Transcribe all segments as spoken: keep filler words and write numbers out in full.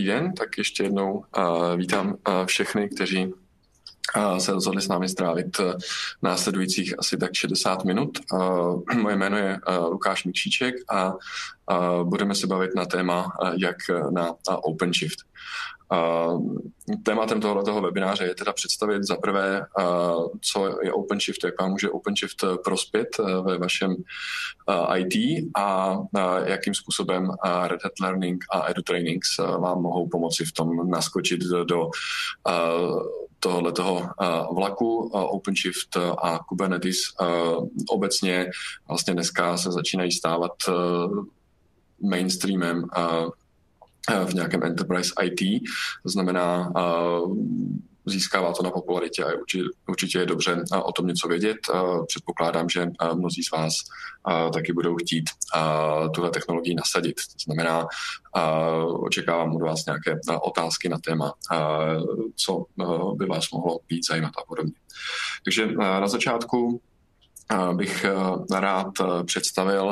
den, tak ještě jednou vítám všechny, kteří se rozhodli s námi strávit následujících asi tak šedesát minut. Moje jméno je Lukáš Mikšíček a budeme se bavit na téma, jak na OpenShift. Tématem tohoto webináře je teda představit za prvé, co je OpenShift, jak vám může OpenShift prospět ve vašem í té a jakým způsobem Red Hat Learning a EduTrainings vám mohou pomoci v tom naskočit do tohoto vlaku. OpenShift a Kubernetes obecně vlastně dneska se začínají stávat mainstreamem v nějakém enterprise í té, to znamená, získává to na popularitě a určitě je dobře o tom něco vědět. Předpokládám, že mnozí z vás taky budou chtít tuhle technologii nasadit. To znamená, očekávám od vás nějaké otázky na téma, co by vás mohlo být zajímat a podobně. Takže na začátku bych rád představil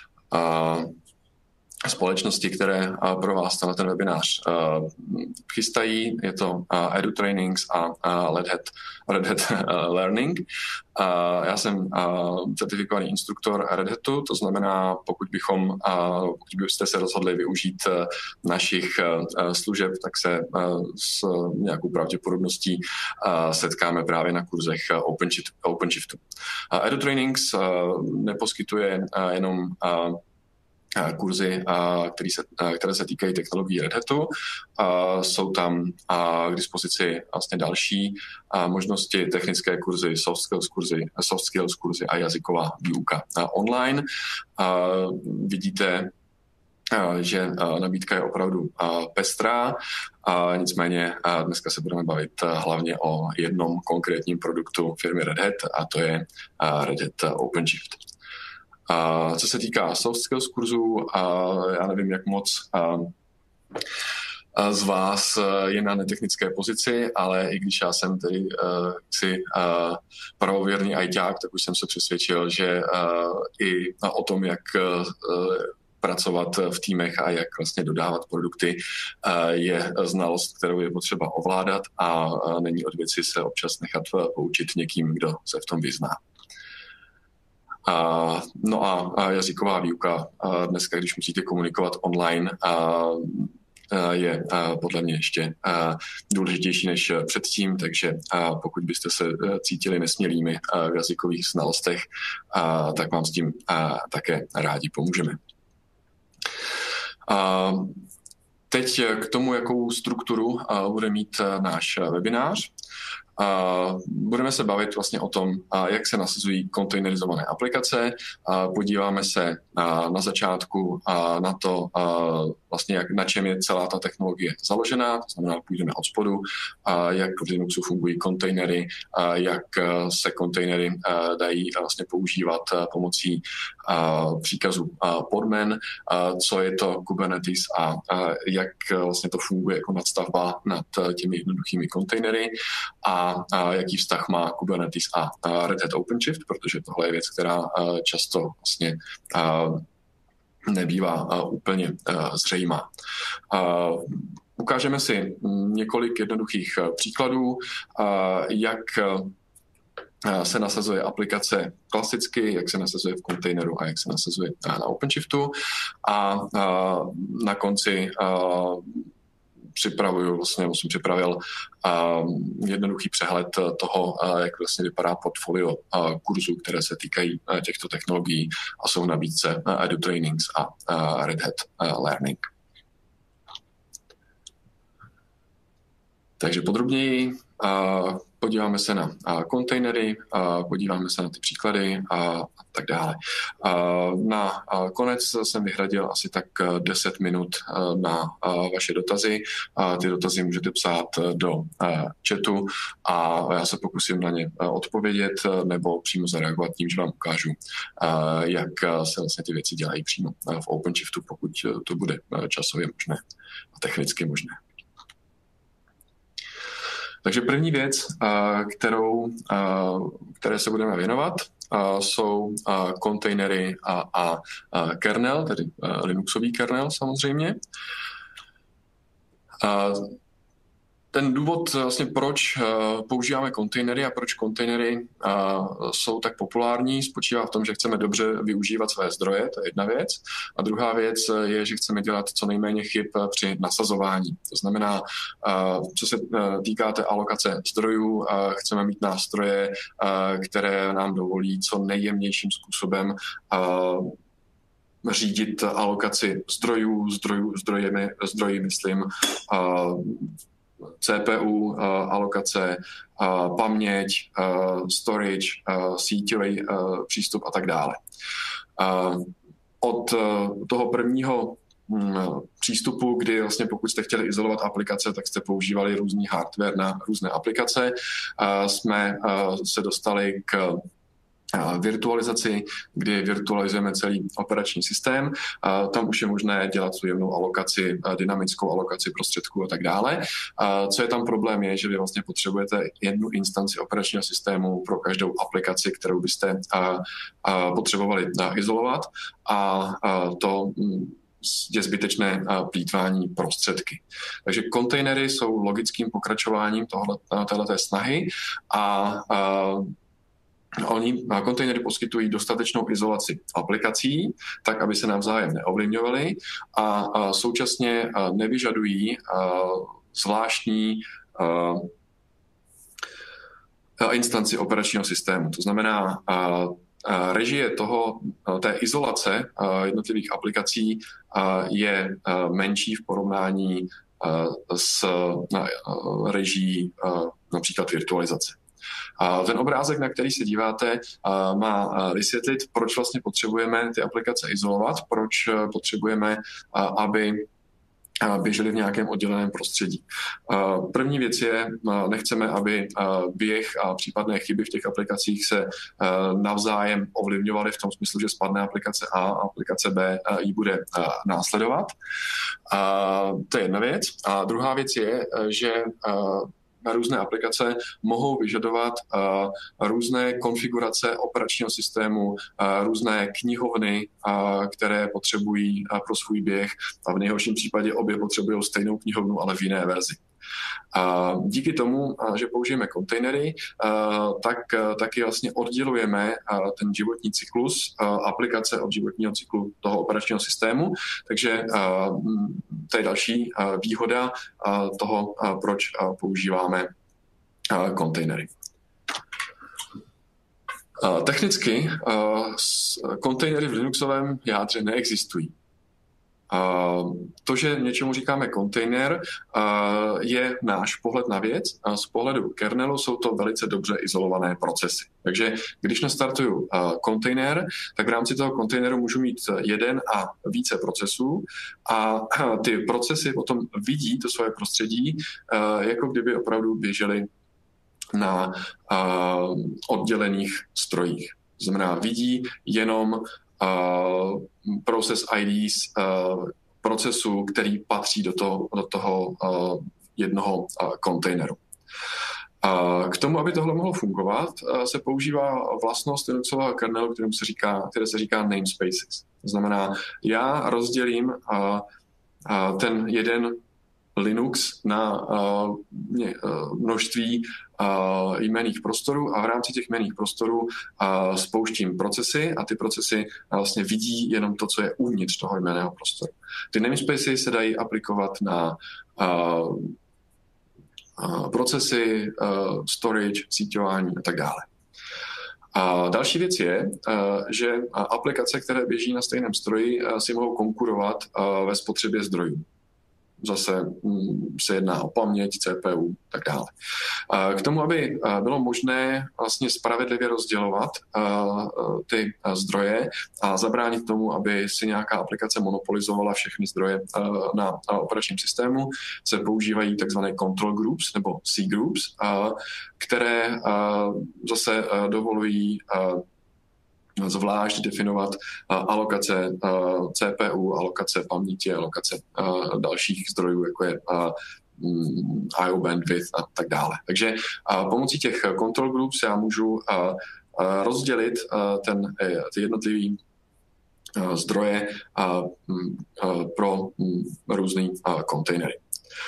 společnosti, které pro vás na ten webinář chystají. Je to EduTrainings a Red Hat, Red Hat Learning. Já jsem certifikovaný instruktor Red Hatu, to znamená, pokud bychom, pokud byste se rozhodli využít našich služeb, tak se s nějakou pravděpodobností setkáme právě na kurzech OpenShiftu. EduTrainings neposkytuje jenom kurzy, které se, které se týkají technologií Red Hatu. Jsou tam k dispozici vlastně další možnosti, technické kurzy, soft skills kurzy, soft skills kurzy a jazyková výuka online. Vidíte, že nabídka je opravdu pestrá, nicméně dneska se budeme bavit hlavně o jednom konkrétním produktu firmy Red Hat a to je Red Hat OpenShift. Uh, co se týká soft skills kurzů, uh, já nevím, jak moc uh, z vás je na netechnické pozici, ale i když já jsem tedy uh, si uh, pravověrný ajťák, tak už jsem se přesvědčil, že uh, i o tom, jak uh, pracovat v týmech a jak vlastně dodávat produkty, uh, je znalost, kterou je potřeba ovládat a uh, není od věci se občas nechat poučit někým, kdo se v tom vyzná. Uh, no a, a jazyková výuka uh, dneska, když musíte komunikovat online, uh, uh, je uh, podle mě ještě uh, důležitější než předtím, takže uh, pokud byste se uh, cítili nesmělými uh, v jazykových znalostech, uh, tak vám s tím uh, také rádi pomůžeme. Uh, teď k tomu, jakou strukturu uh, bude mít uh, náš webinář. Uh, budeme se bavit vlastně o tom, uh, jak se nasazují kontejnerizované aplikace. Uh, podíváme se uh, na začátku uh, na to, uh, vlastně jak, na čem je celá ta technologie založená, to znamená, půjdeme od spodu, uh, jak v Linuxu fungují kontejnery, uh, jak uh, se kontejnery uh, dají uh, vlastně používat uh, pomocí uh, příkazu uh, podman, uh, co je to Kubernetes a uh, jak uh, vlastně to funguje jako nadstavba nad uh, těmi jednoduchými kontejnery a A jaký vztah má Kubernetes a Red Hat OpenShift, protože tohle je věc, která často vlastně nebývá úplně zřejmá. Ukážeme si několik jednoduchých příkladů, jak se nasazuje aplikace klasicky, jak se nasazuje v kontejneru a jak se nasazuje na OpenShiftu. A na konci připravuju, vlastně jsem připravil uh, jednoduchý přehled toho, uh, jak vlastně vypadá portfolio uh, kurzů, které se týkají uh, těchto technologií a jsou v nabídce uh, EduTrainings a uh, Red Hat uh, Learning. Takže podrobněji uh, podíváme se na uh, kontejnery, uh, podíváme se na ty příklady uh, a tak dále. Uh, na uh, konec jsem vyhradil asi tak deset minut uh, na uh, vaše dotazy. Uh, ty dotazy můžete psát do uh, chatu a já se pokusím na ně uh, odpovědět uh, nebo přímo zareagovat tím, že vám ukážu, uh, jak uh, se vlastně ty věci dělají přímo uh, v OpenShiftu, pokud uh, to bude uh, časově možné a technicky možné. Takže první věc, kterou, které se budeme věnovat, jsou kontejnery a, a kernel, tedy Linuxový kernel samozřejmě. Ten důvod, vlastně proč používáme kontejnery a proč kontejnery jsou tak populární, spočívá v tom, že chceme dobře využívat své zdroje, to je jedna věc. A druhá věc je, že chceme dělat co nejméně chyb při nasazování. To znamená, co se týká té alokace zdrojů, chceme mít nástroje, které nám dovolí co nejjemnějším způsobem řídit alokaci zdrojů, zdrojů, zdrojemi, zdroji, myslím, C P U, uh, alokace, uh, paměť, uh, storage, uh, síťový uh, přístup a tak dále. Uh, od uh, toho prvního um, přístupu, kdy vlastně pokud jste chtěli izolovat aplikace, tak jste používali různý hardware na různé aplikace, uh, jsme uh, se dostali k virtualizaci, kdy virtualizujeme celý operační systém. Tam už je možné dělat tu jemnou alokaci, dynamickou alokaci prostředků a tak dále. Co je tam problém je, že vy vlastně potřebujete jednu instanci operačního systému pro každou aplikaci, kterou byste potřebovali izolovat, a to je zbytečné plýtvání prostředky. Takže kontejnery jsou logickým pokračováním téhleté snahy a Oni kontejnery poskytují dostatečnou izolaci aplikací, tak aby se navzájem neovlivňovaly, a, a současně nevyžadují a, zvláštní a, a instanci operačního systému. To znamená, a, a režie toho, té izolace jednotlivých aplikací je menší v porovnání s režií například virtualizace. Ten obrázek, na který se díváte, má vysvětlit, proč vlastně potřebujeme ty aplikace izolovat, proč potřebujeme, aby běželi v nějakém odděleném prostředí. První věc je, nechceme, aby běh a případné chyby v těch aplikacích se navzájem ovlivňovaly v tom smyslu, že spadne aplikace A a aplikace B ji bude následovat. To je jedna věc. A druhá věc je, že různé aplikace mohou vyžadovat uh, různé konfigurace operačního systému, uh, různé knihovny, uh, které potřebují uh, pro svůj běh, a v nejhorším případě obě potřebují stejnou knihovnu, ale v jiné verzi. Uh, díky tomu, uh, že použijeme kontejnery, uh, tak uh, taky vlastně oddělujeme uh, ten životní cyklus uh, aplikace od životního cyklu toho operačního systému, takže uh, to je další uh, výhoda uh, toho, uh, proč uh, používáme uh, kontejnery. Uh, technicky uh, kontejnery v Linuxovém jádře neexistují. Uh, to, že něčemu říkáme kontejner, uh, je náš pohled na věc. A z pohledu kernelu jsou to velice dobře izolované procesy. Takže když nastartuju uh, kontejner, tak v rámci toho kontejneru můžu mít jeden a více procesů, a uh, ty procesy potom vidí to svoje prostředí, uh, jako kdyby opravdu běžely na uh, oddělených strojích. To znamená, vidí jenom Uh, process I Ds uh, procesu, který patří do toho, do toho uh, jednoho uh, kontejneru. Uh, k tomu, aby tohle mohlo fungovat, uh, se používá vlastnost Linuxového kernelu, kterému se říká, které se říká namespaces. To znamená, já rozdělím uh, uh, ten jeden Linux na uh, množství uh, jmenných prostorů, a v rámci těch jmenných prostorů uh, spouštím procesy, a ty procesy vlastně vidí jenom to, co je uvnitř toho jmenného prostoru. Ty namespaces se dají aplikovat na uh, uh, procesy, uh, storage, síťování a tak dále. A další věc je, že aplikace, které běží na stejném stroji, si mohou konkurovat ve spotřebě zdrojů. Zase se jedná o paměť, C P U a tak dále. K tomu, aby bylo možné vlastně spravedlivě rozdělovat ty zdroje a zabránit tomu, aby si nějaká aplikace monopolizovala všechny zdroje na operačním systému, se používají takzvané control groups nebo C groups, které zase dovolují zvlášť definovat alokace C P U, alokace paměti, alokace dalších zdrojů, jako je I O bandwidth a tak dále. Takže pomocí těch control groups já můžu rozdělit ten, ty jednotlivý zdroje pro různé kontejnery.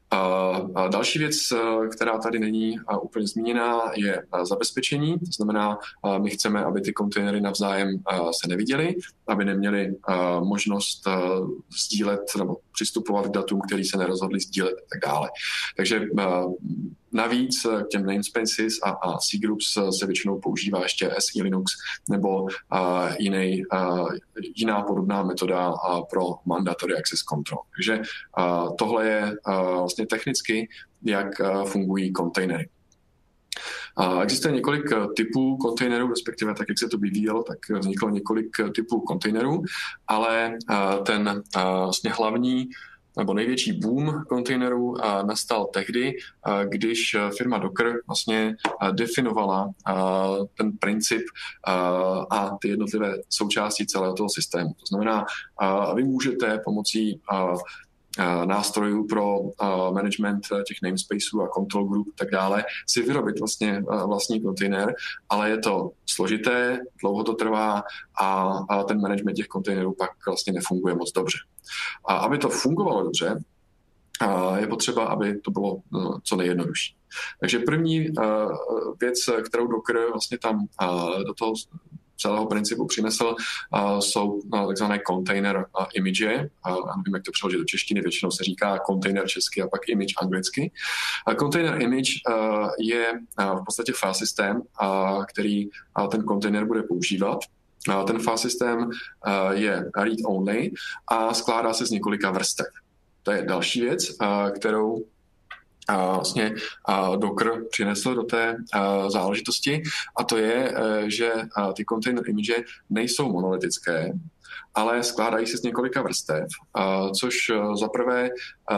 A další věc, která tady není úplně zmíněná, je zabezpečení. To znamená, my chceme, aby ty kontejnery navzájem se neviděly, aby neměli možnost sdílet nebo přistupovat k datům, který se nerozhodli sdílet a tak dále. Takže navíc k těm namespaces a, a cgroups se většinou používá ještě S E Linux nebo uh, jiný, uh, jiná podobná metoda uh, pro mandatory access control. Takže uh, tohle je uh, vlastně technicky, jak uh, fungují kontejnery. Uh, existuje několik typů kontejnerů, respektive tak, jak se to vyvíjelo, tak vzniklo několik typů kontejnerů, ale uh, ten uh, vlastně hlavní nebo největší boom kontejnerů nastal tehdy, když firma Docker vlastně definovala ten princip a ty jednotlivé součásti celého toho systému. To znamená, vy můžete pomocí nástrojů pro management těch namespaceů a control group a tak dále si vyrobit vlastně vlastní kontejner, ale je to složité, dlouho to trvá a ten management těch kontejnerů pak vlastně nefunguje moc dobře. A aby to fungovalo dobře, je potřeba, aby to bylo co nejjednodušší. Takže první věc, kterou Docker vlastně tam do toho celého principu přinesl, jsou takzvané container image. Nevím, jak to přeložit do češtiny, většinou se říká container česky a pak image anglicky. Container image je v podstatě file systém, který ten kontejner bude používat. Ten file systém je read-only a skládá se z několika vrstev. To je další věc, kterou vlastně Docker přinesl do té záležitosti, a to je, že ty container image nejsou monolitické, ale skládají se z několika vrstev, což zaprvé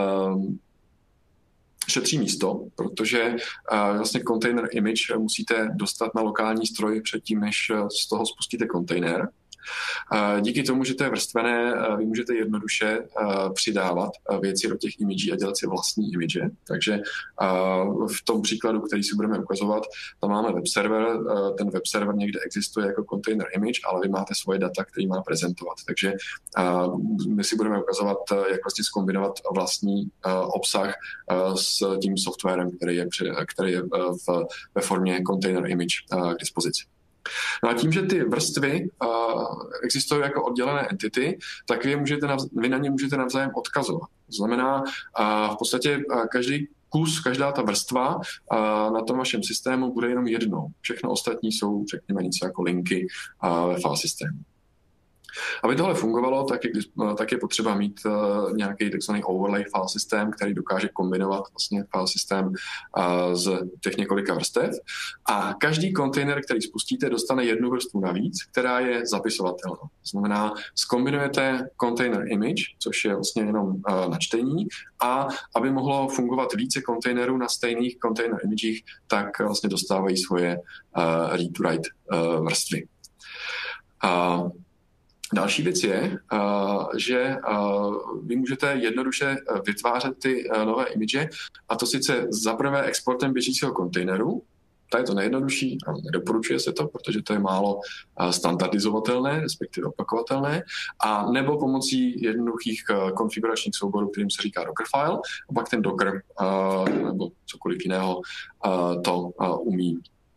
šetří místo, protože uh, vlastně container image musíte dostat na lokální stroj předtím, než z toho spustíte kontejner. Uh, díky tomu, že to je vrstvené, uh, vy můžete jednoduše uh, přidávat uh, věci do těch imidží a dělat si vlastní imidže. Takže uh, v tom příkladu, který si budeme ukazovat, tam máme web server. Uh, ten web server někde existuje jako container image, ale vy máte svoje data, který má prezentovat. Takže uh, my si budeme ukazovat, uh, jak vlastně zkombinovat vlastní uh, obsah uh, s tím softwarem, který je, při, který je uh, v, ve formě container image uh, k dispozici. No a tím, že ty vrstvy uh, existují jako oddělené entity, tak vy, můžete navz- vy na ně můžete navzájem odkazovat. To znamená, uh, v podstatě uh, každý kus, každá ta vrstva uh, na tom vašem systému bude jenom jednou. Všechno ostatní jsou, řekněme, něco jako linky uh, ve file systému. Aby tohle fungovalo, tak je, tak je potřeba mít uh, nějaký takzvaný overlay file systém, který dokáže kombinovat vlastně file systém uh, z těch několika vrstev. A každý kontejner, který spustíte, dostane jednu vrstvu navíc, která je zapisovatelná. To znamená, zkombinujete container image, což je vlastně jenom uh, načtení, a aby mohlo fungovat více kontejnerů na stejných container imagech, tak vlastně dostávají svoje uh, read-to-write uh, vrstvy. Uh, Další věc je, že vy můžete jednoduše vytvářet ty nové image, a to sice zaprvé exportem běžícího kontejneru. To je to nejjednodušší, nedoporučuje se to, protože to je málo standardizovatelné, respektive opakovatelné, a nebo pomocí jednoduchých konfiguračních souborů, kterým se říká Dockerfile, a pak ten Docker nebo cokoliv jiného to umí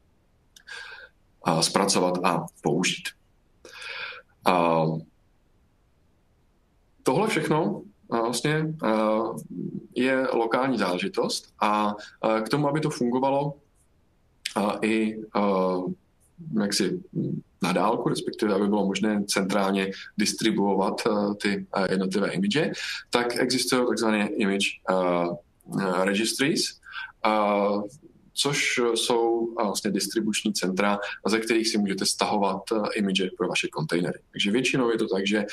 zpracovat a použít. Uh, tohle všechno uh, vlastně uh, je lokální záležitost a uh, k tomu, aby to fungovalo uh, i uh, jaksi na dálku, respektive aby bylo možné centrálně distribuovat uh, ty uh, jednotlivé image, tak existují takzvané image uh, registries, uh, což jsou vlastně distribuční centra, ze kterých si můžete stahovat image pro vaše kontejnery. Takže většinou je to tak, že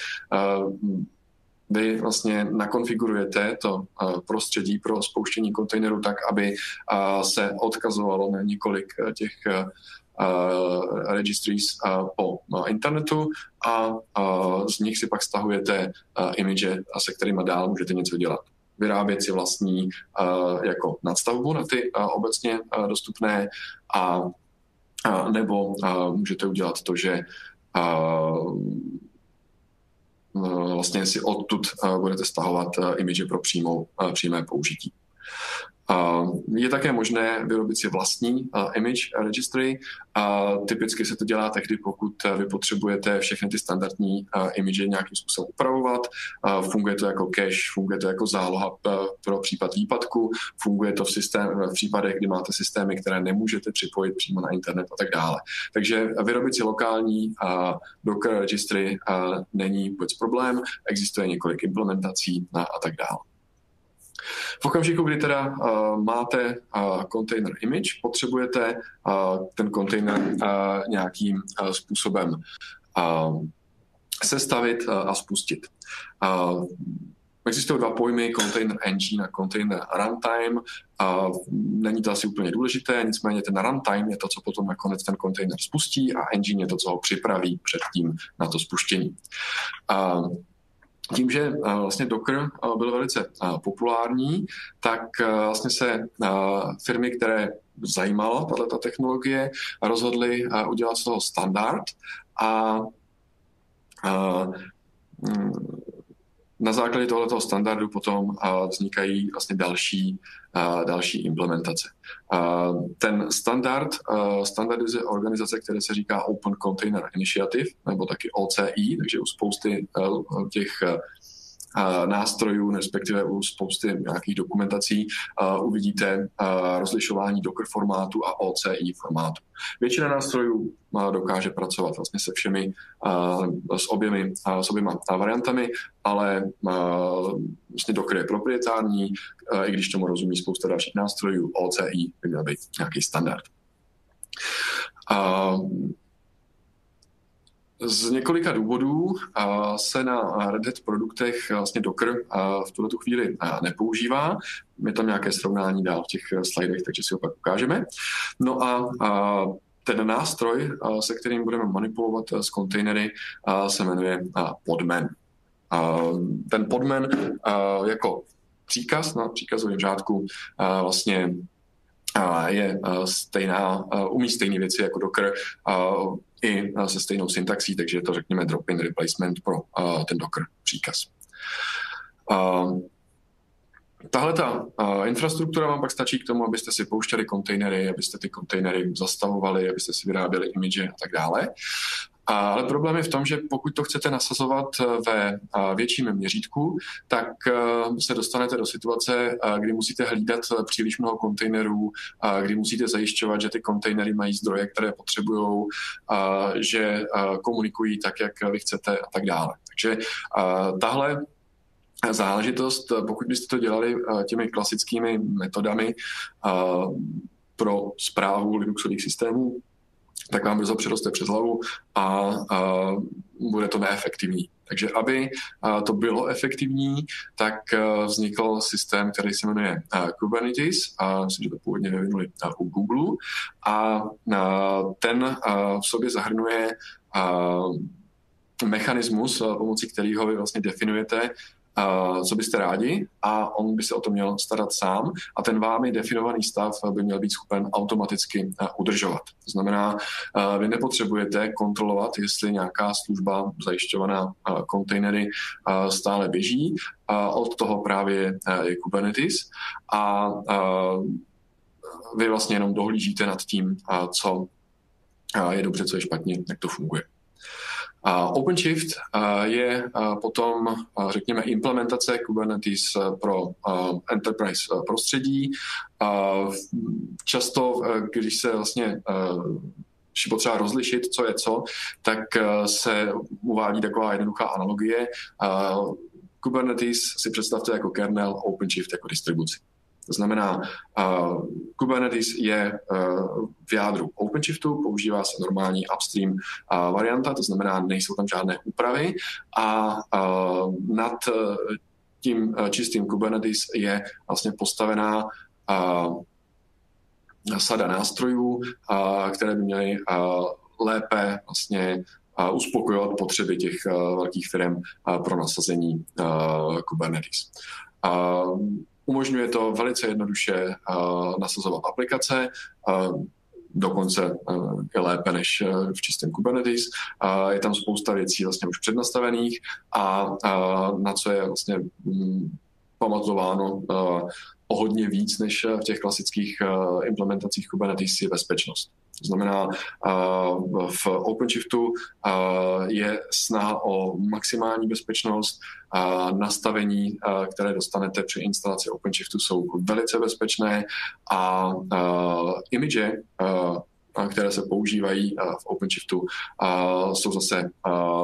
vy vlastně nakonfigurujete to prostředí pro spouštění kontejneru tak, aby se odkazovalo na několik těch registries po internetu a z nich si pak stahujete image, se kterými dál můžete něco dělat. Vyrábět si vlastní uh, jako nadstavbu na ty uh, obecně uh, dostupné, a, uh, nebo uh, můžete udělat to, že uh, uh, vlastně si odtud uh, budete stahovat uh, image pro přímou, uh, přímé použití. Je také možné vyrobit si vlastní image registry. Typicky se to dělá tehdy, pokud vy potřebujete všechny ty standardní image nějakým způsobem upravovat. Funguje to jako cache, funguje to jako záloha pro případ výpadku, funguje to v, systém, v případech, kdy máte systémy, které nemůžete připojit přímo na internet a tak dále. Takže vyrobit si lokální Docker registry není vůbec problém, existuje několik implementací a, a tak dále. V okamžiku, kdy teda uh, máte uh, container image, potřebujete uh, ten container uh, nějakým uh, způsobem uh, sestavit uh, a spustit. Uh, Existují dva pojmy, container engine a container runtime. Uh, není to asi úplně důležité, nicméně ten runtime je to, co potom nakonec ten container spustí a engine je to, co ho připraví předtím na to spuštění. Uh, Tím, že vlastně Docker byl velice populární, tak vlastně se firmy, které zajímala tato technologie, rozhodly udělat z toho standard a na základě tohoto standardu potom vznikají vlastně další, další implementace. Ten standard, standardizuje organizace, které se říká Open Container Initiative, nebo taky O C I, takže u spousty těch nástrojů, respektive u spousty nějakých dokumentací uvidíte rozlišování Docker formátu a O C I formátu. Většina nástrojů dokáže pracovat vlastně se všemi, s oběmi, s oběma variantami, ale vlastně Docker je proprietární, i když tomu rozumí spousta dalších nástrojů, O C I by měl být nějaký standard. Z několika důvodů se na Red Hat produktech vlastně Docker v tuto chvíli nepoužívá. Je tam nějaké srovnání dál v těch slidech, takže si ho pak ukážeme. No a ten nástroj, se kterým budeme manipulovat s kontejnery, se jmenuje Podman. Ten Podman jako příkaz na příkazovém řádku vlastně je stejná, umí stejné věci jako Docker i se stejnou syntaxí, takže je to, řekněme, drop-in replacement pro ten Docker příkaz. Tahle ta infrastruktura vám pak stačí k tomu, abyste si pouštěli kontejnery, abyste ty kontejnery zastavovali, abyste si vyráběli image a tak dále. Ale problém je v tom, že pokud to chcete nasazovat ve větším měřítku, tak se dostanete do situace, kdy musíte hlídat příliš mnoho kontejnerů, kdy musíte zajišťovat, že ty kontejnery mají zdroje, které potřebují, že komunikují tak, jak vy chcete a tak dále. Takže tahle záležitost, pokud byste to dělali těmi klasickými metodami pro správu Linuxových systémů, tak vám brzo přiroste přes hlavu a, a bude to neefektivní. Takže aby to bylo efektivní, tak vznikl systém, který se jmenuje Kubernetes, a myslím, že to původně vyvinuli u Google, a ten v sobě zahrnuje mechanismus, pomocí kterého vy vlastně definujete, Uh, co byste rádi, a on by se o to měl starat sám a ten vámi definovaný stav by měl být schopen automaticky uh, udržovat. To znamená, uh, vy nepotřebujete kontrolovat, jestli nějaká služba zajišťovaná uh, kontejnery uh, stále běží. Uh, od toho právě uh, je Kubernetes a uh, vy vlastně jenom dohlížíte nad tím, uh, co uh, je dobře, co je špatně, jak to funguje. Uh, OpenShift uh, je uh, potom, uh, řekněme, implementace Kubernetes pro uh, enterprise uh, prostředí. Uh, často, uh, když se vlastně uh, potřeba rozlišit, co je co, tak uh, se uvádí taková jednoduchá analogie. Uh, Kubernetes si představte jako kernel, OpenShift jako distribuci. To znamená, uh, Kubernetes je uh, v jádru OpenShiftu, používá se normální upstream uh, varianta, to znamená, nejsou tam žádné úpravy a uh, nad uh, tím uh, čistým Kubernetes je vlastně postavená uh, sada nástrojů, uh, které by měly uh, lépe vlastně uh, uspokojovat potřeby těch uh, velkých firm uh, pro nasazení uh, Kubernetes. Uh, Umožňuje to velice jednoduše uh, nasazovat aplikace, uh, dokonce uh, je lépe než uh, v čistém Kubernetes. Uh, je tam spousta věcí vlastně už přednastavených a uh, na co je vlastně um, pamatováno o hodně víc než v těch klasických implementacích Kubernetes je bezpečnost. To znamená, v OpenShiftu je snaha o maximální bezpečnost, nastavení, které dostanete při instalaci OpenShiftu, jsou velice bezpečné a image, které se používají v OpenShiftu, jsou zase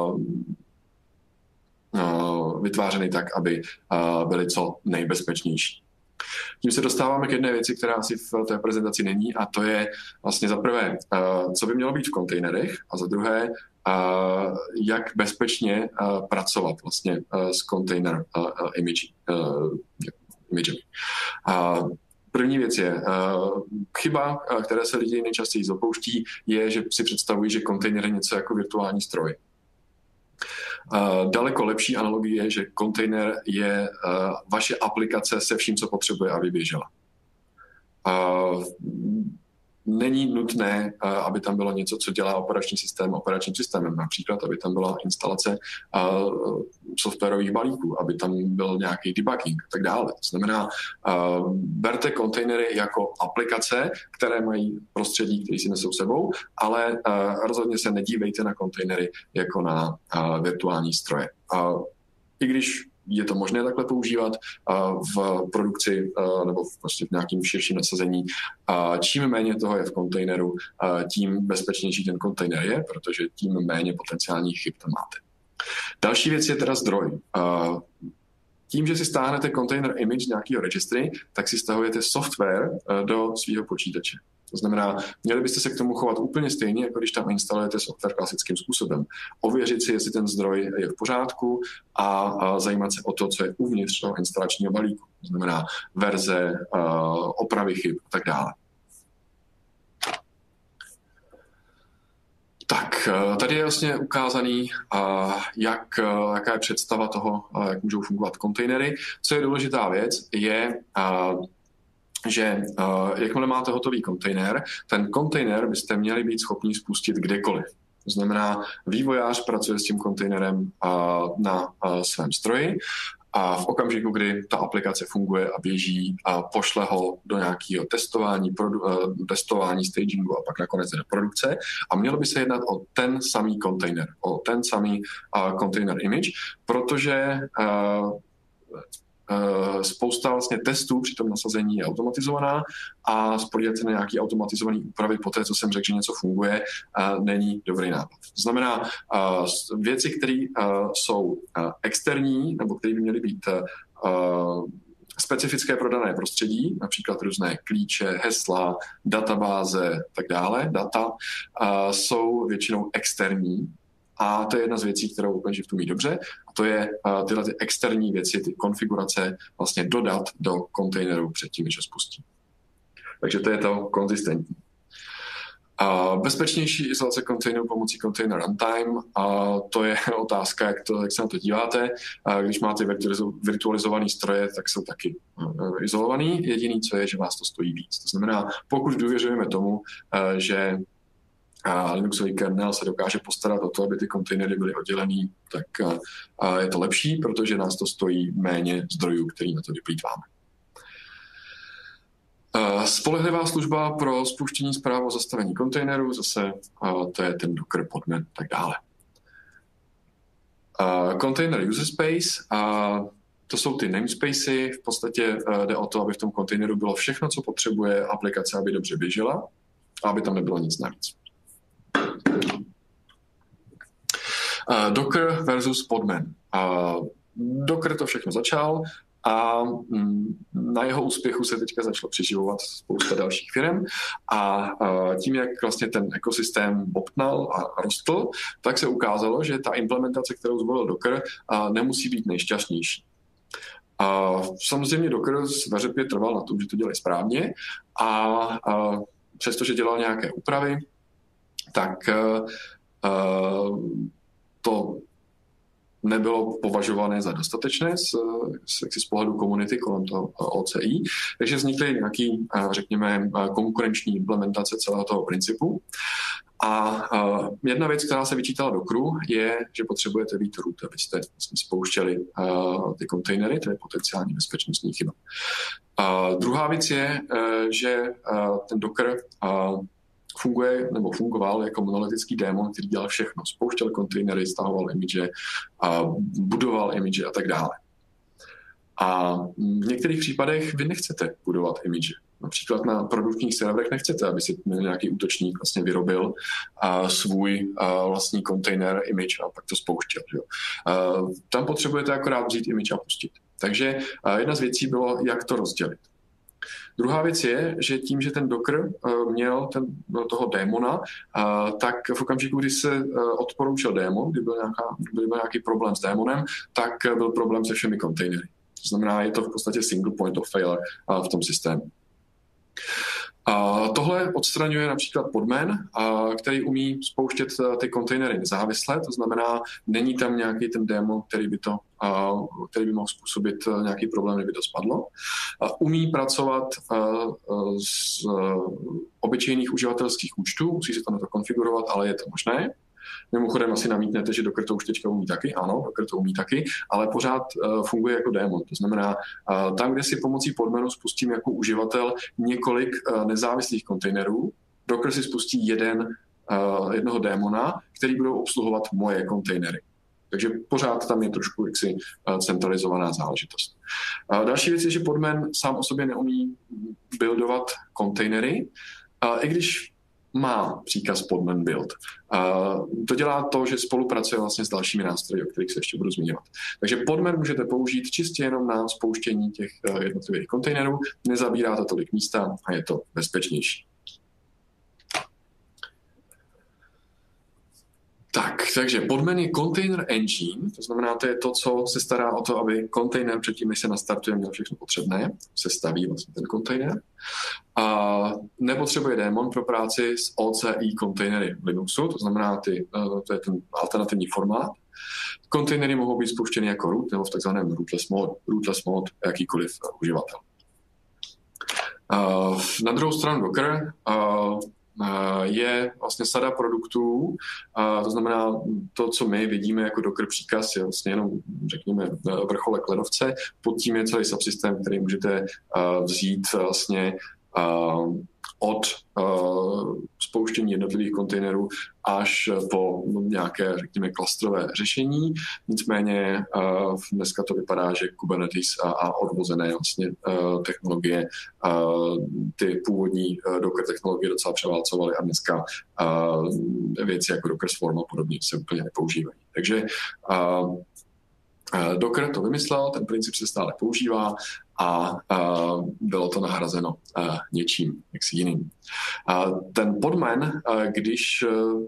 vytvářeny tak, aby byly co nejbezpečnější. Tím se dostáváme k jedné věci, která asi v té prezentaci není, a to je vlastně za prvé, co by mělo být v kontejnerech, a za druhé, jak bezpečně pracovat vlastně s kontejner image, imagemi. První věc je, chyba, které se lidi nejčastěji dopouští, je, že si představují, že kontejner je něco jako virtuální stroj. Uh, daleko lepší analogie je, že kontejner je uh, vaše aplikace se vším, co potřebuje, aby běžela. Uh, není nutné, uh, aby tam bylo něco, co dělá operační systém operačním systémem. Například, aby tam byla instalace uh, softwarových balíků, aby tam byl nějaký debugging a tak dále. To znamená, uh, berte kontejnery jako aplikace, které mají prostředí, které si nesou sebou, ale uh, rozhodně se nedívejte na kontejnery jako na uh, virtuální stroje. Uh, I když je to možné takhle používat uh, v produkci uh, nebo v, prostě v nějakým širším nasazení. Uh, čím méně toho je v kontejneru, uh, tím bezpečnější ten kontejner je, protože tím méně potenciálních chyb tam máte. Další věc je teda zdroj. Uh, tím, že si stáhnete container image nějakého registry, tak si stahujete software uh, do svého počítače. To znamená, měli byste se k tomu chovat úplně stejně, jako když tam instalujete software klasickým způsobem. Ověřit si, jestli ten zdroj je v pořádku a, a zajímat se o to, co je uvnitř toho instalačního balíku. To znamená verze, uh, opravy chyb a tak dále. Tak, tady je vlastně ukázaný, jak, jaká je představa toho, jak můžou fungovat kontejnery. Co je důležitá věc, je, že jakmile máte hotový kontejner, ten kontejner byste měli být schopni spustit kdekoliv. To znamená, vývojář pracuje s tím kontejnerem na svém stroji a v okamžiku, kdy ta aplikace funguje a běží, a pošle ho do nějakého testování, produ- testování, stagingu a pak nakonec do produkce. A mělo by se jednat o ten samý kontejner, o ten samý kontejner image, protože uh, Uh, spousta vlastně testů při tom nasazení je automatizovaná a spolíhat se na nějaké automatizované úpravy po té, co jsem řekl, že něco funguje, uh, není dobrý nápad. To znamená, uh, věci, které uh, jsou uh, externí nebo které by měly být uh, specifické pro dané prostředí, například různé klíče, hesla, databáze, tak dále, data, uh, jsou většinou externí. A to je jedna z věcí, kterou OpenShift umí dobře, a to je uh, tyhle ty externí věci, ty konfigurace vlastně dodat do kontejneru předtím, než ho spustí. Takže to je to konzistentní. Uh, bezpečnější izolace kontejneru pomocí container runtime, uh, to je otázka, jak, to, jak se na to díváte. Uh, když máte virtualizo- virtualizované stroje, tak jsou taky uh, izolovaný. Jediný, co je, že vás to stojí víc. To znamená, pokud důvěřujeme tomu, uh, že a Linuxový kernel se dokáže postarat o to, aby ty kontejnery byly oddělený, tak a je to lepší, protože nás to stojí méně zdrojů, který na to vyplýtváme. Spolehlivá služba pro spuštění zpráv o zastavení kontejneru, zase to je ten Docker, Podman a tak dále. Container user space, to jsou ty namespacey, v podstatě jde o to, aby v tom kontejneru bylo všechno, co potřebuje aplikace, aby dobře běžela, a aby tam nebylo nic navíc. Uh, Docker versus Podman. Uh, Docker to všechno začal a mm, na jeho úspěchu se teďka začalo přiživovat spousta dalších firm a uh, tím, jak vlastně ten ekosystém bobtnal a rostl, tak se ukázalo, že ta implementace, kterou zvolil Docker, uh, nemusí být nejšťastnější. Uh, samozřejmě Docker ve řepě trval na tom, že to dělají správně a uh, přestože dělal nějaké úpravy, tak uh, to nebylo považované za dostatečné z, z, z pohledu komunity kolem toho O C I, takže vznikly nějaký, řekněme, konkurenční implementace celého toho principu. A uh, jedna věc, která se vyčítala Dockeru, je, že potřebujete být root, abyste spouštěli uh, ty kontejnery, to je potenciální bezpečnostní chyba. Uh, druhá věc je, uh, že uh, ten Docker uh, funguje nebo fungoval jako monolitický démon, který dělal všechno. Spouštěl kontejnery, stahoval image, uh, budoval image a tak dále. A v některých případech vy nechcete budovat image. Například na produktních serverech nechcete, aby si nějaký útočník vlastně vyrobil uh, svůj uh, vlastní kontejner image a pak to spouštěl. Že? Uh, tam potřebujete akorát vzít image a pustit. Takže uh, jedna z věcí bylo, jak to rozdělit. Druhá věc je, že tím, že ten Docker uh, měl ten, toho démona, uh, tak v okamžiku, kdy se uh, odporoučil démon, kdy byl, nějaká, kdy byl nějaký problém s démonem, tak uh, byl problém se všemi kontejnery. To znamená, je to v podstatě single point of failure uh, v tom systému. Uh, tohle odstraňuje například Podman, uh, který umí spouštět uh, ty kontejnery nezávisle, to znamená, není tam nějaký ten démon, který by, to, uh, který by mohl způsobit uh, nějaký problém, kdyby to spadlo. Uh, umí pracovat uh, z uh, obyčejných uživatelských účtů, musí se to na to konfigurovat, ale je to možné. Mimochodem asi namítnete, že Docker to už teďka umí taky. Ano, Docker to umí taky, ale pořád uh, funguje jako démon. To znamená, uh, tam, kde si pomocí Podmanu spustím jako uživatel několik uh, nezávislých kontejnerů, Docker si spustí jeden, uh, jednoho démona, který budou obsluhovat moje kontejnery. Takže pořád tam je trošku jaksi uh, centralizovaná záležitost. Uh, další věc je, že Podman sám o sobě neumí buildovat kontejnery, uh, i když má příkaz Podman build. Uh, to dělá to, že spolupracuje vlastně s dalšími nástroji, o kterých se ještě budu zmiňovat. Takže Podman můžete použít čistě jenom na spouštění těch uh, jednotlivých kontejnerů, nezabírá to tolik místa a je to bezpečnější. Tak, takže Podman je container engine, to znamená, to je to, co se stará o to, aby kontejner předtím, než se nastartuje, měl všechno potřebné, se staví vlastně ten kontejner. A nepotřebuje daemon pro práci s O C I kontejnery v Linuxu, to znamená, ty, to je ten alternativní formát. Kontejnery mohou být spuštěny jako root nebo v takzvaném rootless mode, rootless mode jakýkoliv uživatel. Uh, na druhou stranu Docker uh, je vlastně sada produktů, to znamená to, co my vidíme jako Docker příkaz, je vlastně jenom, řekněme, vrcholek ledovce, pod tím je celý subsystém, který můžete vzít vlastně od spouštění jednotlivých kontejnerů až po nějaké, řekněme, klastrové řešení. Nicméně dneska to vypadá, že Kubernetes a odvozené vlastně technologie, ty původní Docker technologie docela převálcovaly a dneska věci jako Docker Swarm a podobně se úplně nepoužívají. Takže Docker to vymyslel, ten princip se stále používá a uh, bylo to nahrazeno uh, něčím jaksi jiným. Uh, ten Podman, uh, když uh,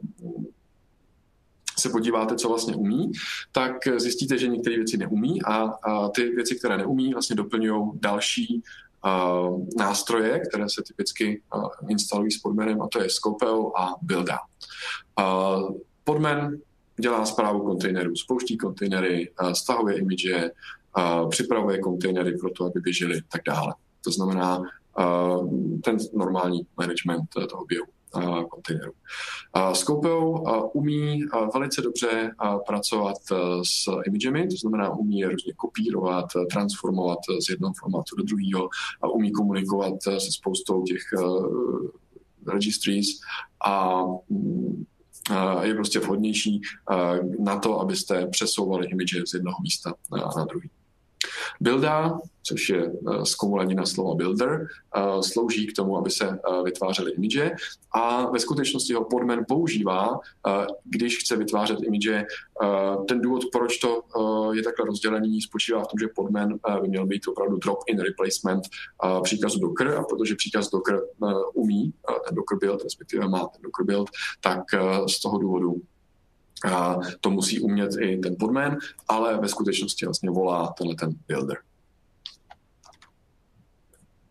se podíváte, co vlastně umí, tak zjistíte, že některé věci neumí a uh, ty věci, které neumí, vlastně doplňují další uh, nástroje, které se typicky uh, instalují s Podmanem, a to je Scopeo a Builda. Uh, Podman dělá správu kontejnerů, spouští kontejnery, uh, stahuje image, Uh, připravuje kontejnery pro to, aby běžely tak dále. To znamená uh, ten normální management uh, toho běhu uh, kontejnerů. Uh, Scopeo uh, umí uh, velice dobře uh, pracovat uh, s imagemi, to znamená umí je různě kopírovat, uh, transformovat uh, z jednoho formátu do druhého, uh, umí komunikovat uh, se spoustou těch uh, registries a um, je prostě vhodnější na to, abyste přesouvali image z jednoho místa na druhý. Builda, což je zkomolenina slova builder, slouží k tomu, aby se vytvářely image a ve skutečnosti ho Podman používá, když chce vytvářet image. Ten důvod, proč to je takhle rozdělení, spočívá v tom, že Podman by měl být opravdu drop-in replacement příkazu Docker, a protože příkaz Docker umí, ten Docker build, respektive má ten Docker build, tak z toho důvodu A to musí umět i ten Podman, ale ve skutečnosti vlastně volá tenhle ten builder.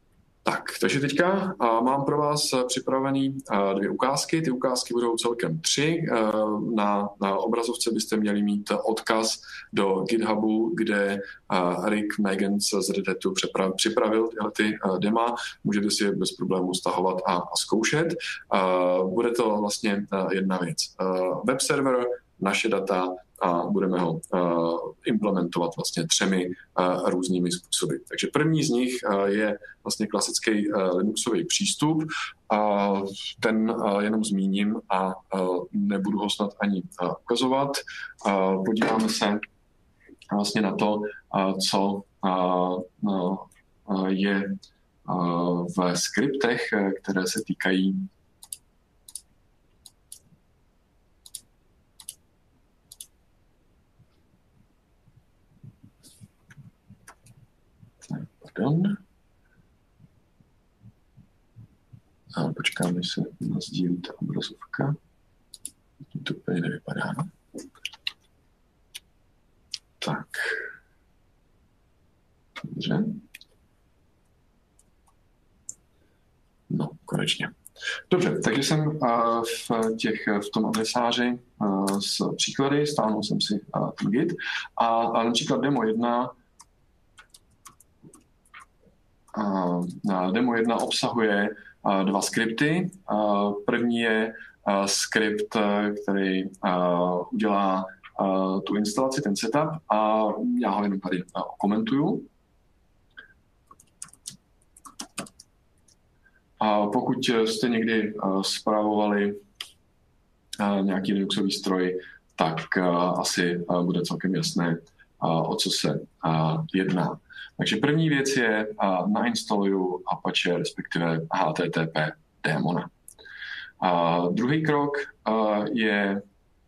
Tak, takže teďka uh, mám pro vás připravený uh, dvě ukázky. Ty ukázky budou celkem tři. Uh, na, na obrazovce byste měli mít odkaz do GitHubu, kde uh, Rick Megens z Red Hatu připra- připravil tyhle ty uh, dema. Můžete si je bez problémů stahovat a, a zkoušet. Uh, bude to vlastně uh, jedna věc. Uh, web server, naše data, a budeme ho uh, implementovat vlastně třemi uh, různými způsoby. Takže první z nich uh, je vlastně klasický uh, Linuxový přístup. Uh, ten uh, jenom zmíním a uh, nebudu ho snad ani uh, ukazovat. Uh, podíváme se vlastně na to, uh, co uh, uh, je uh, v skriptech, které se týkají Pardon. A počkám, než se nazdílí ta obrazovka. To úplně nevypadá. Tak. Dobře. No, konečně. Dobře, takže jsem v, těch, v tom adresáři s příklady, stáhnul jsem si ten Git a například demo jedna Demo jedna obsahuje dva skripty. První je skript, který udělá tu instalaci, ten setup, a já ho jenom tady komentuju. A pokud jste někdy spravovali nějaký Linuxový stroj, tak asi bude celkem jasné, o co se jedná. Takže první věc je, uh, nainstaluju Apache, respektive H T T P démona. Uh, druhý krok uh, je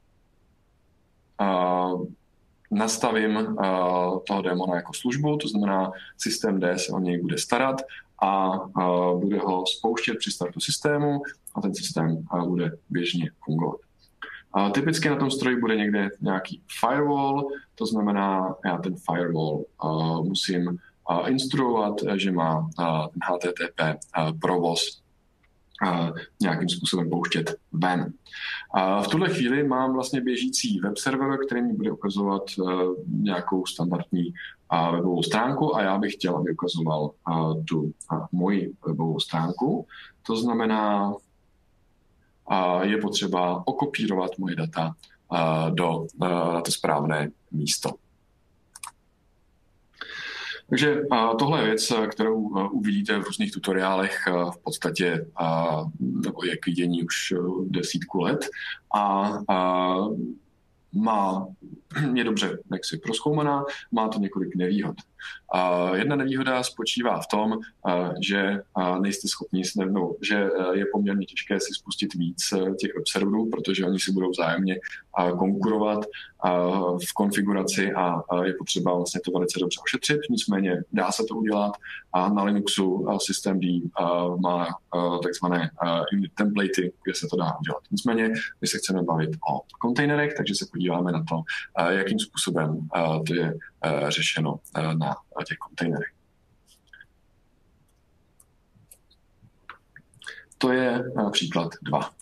uh, nastavím uh, toho démona jako službu, to znamená systém D se o něj bude starat a uh, bude ho spouštět při startu systému a ten systém uh, bude běžně fungovat. Uh, typicky na tom stroji bude někde nějaký firewall, to znamená, já ten firewall uh, musím uh, instruovat, že má uh, ten H T T P uh, provoz uh, nějakým způsobem pouštět ven. Uh, v tuhle chvíli mám vlastně běžící web server, který mi bude ukazovat uh, nějakou standardní uh, webovou stránku a já bych chtěl, aby ukazoval uh, tu uh, moji webovou stránku. To znamená, je potřeba okopírovat moje data do, na to správné místo. Takže tohle je věc, kterou uvidíte v různých tutoriálech v podstatě, nebo je k vidění už desítku let a má, je dobře jaksi prozkoumaná, má to několik nevýhod. Uh, jedna nevýhoda spočívá v tom, uh, že uh, nejste schopni, no, že uh, je poměrně těžké si spustit víc uh, těch web serverů, protože oni si budou vzájemně uh, konkurovat uh, v konfiguraci a uh, je potřeba vlastně to velice dobře ošetřit. Nicméně dá se to udělat a na Linuxu uh, systém D uh, má uh, takzvané uh, unit templatey, kde se to dá udělat. Nicméně my se chceme bavit o kontejnerech, takže se podíváme na to, uh, jakým způsobem uh, to je uh, řešeno uh, na těch kontejnerech. To je příklad dva.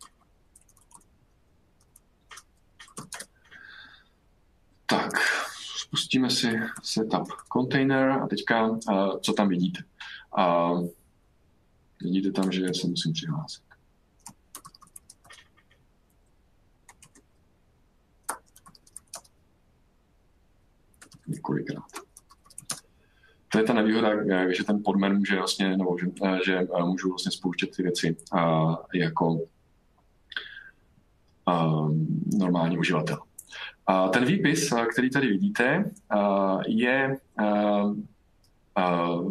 Tak, spustíme si setup container a teďka, co tam vidíte? Vidíte tam, že se musím přihlásit. Několikrát. To je ta nevýhoda, že ten podmen může vlastně, nebo že, že můžu vlastně spouštět ty věci uh, jako uh, normální uživatel. Uh, ten výpis, který tady vidíte, uh, je uh, uh,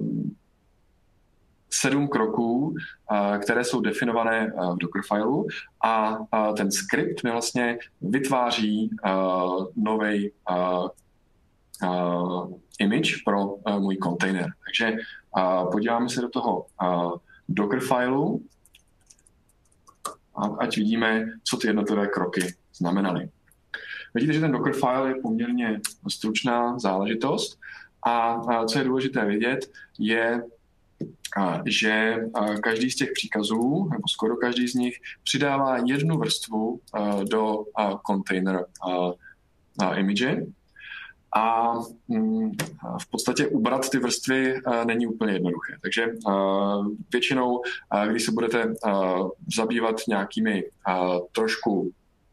sedm kroků, uh, které jsou definované uh, v Dockerfilu a uh, ten skript mi vlastně vytváří uh, novej uh, Uh, image pro uh, můj kontejner. Takže uh, podíváme se do toho uh, Dockerfilu a ať vidíme, co ty jednotlivé kroky znamenaly. Vidíte, že ten Dockerfile je poměrně stručná záležitost a uh, co je důležité vědět, je, že každý z těch příkazů, nebo skoro každý z nich, přidává jednu vrstvu do container image. A v podstatě ubrat ty vrstvy není úplně jednoduché. Takže většinou, když se budete zabývat nějakými trošku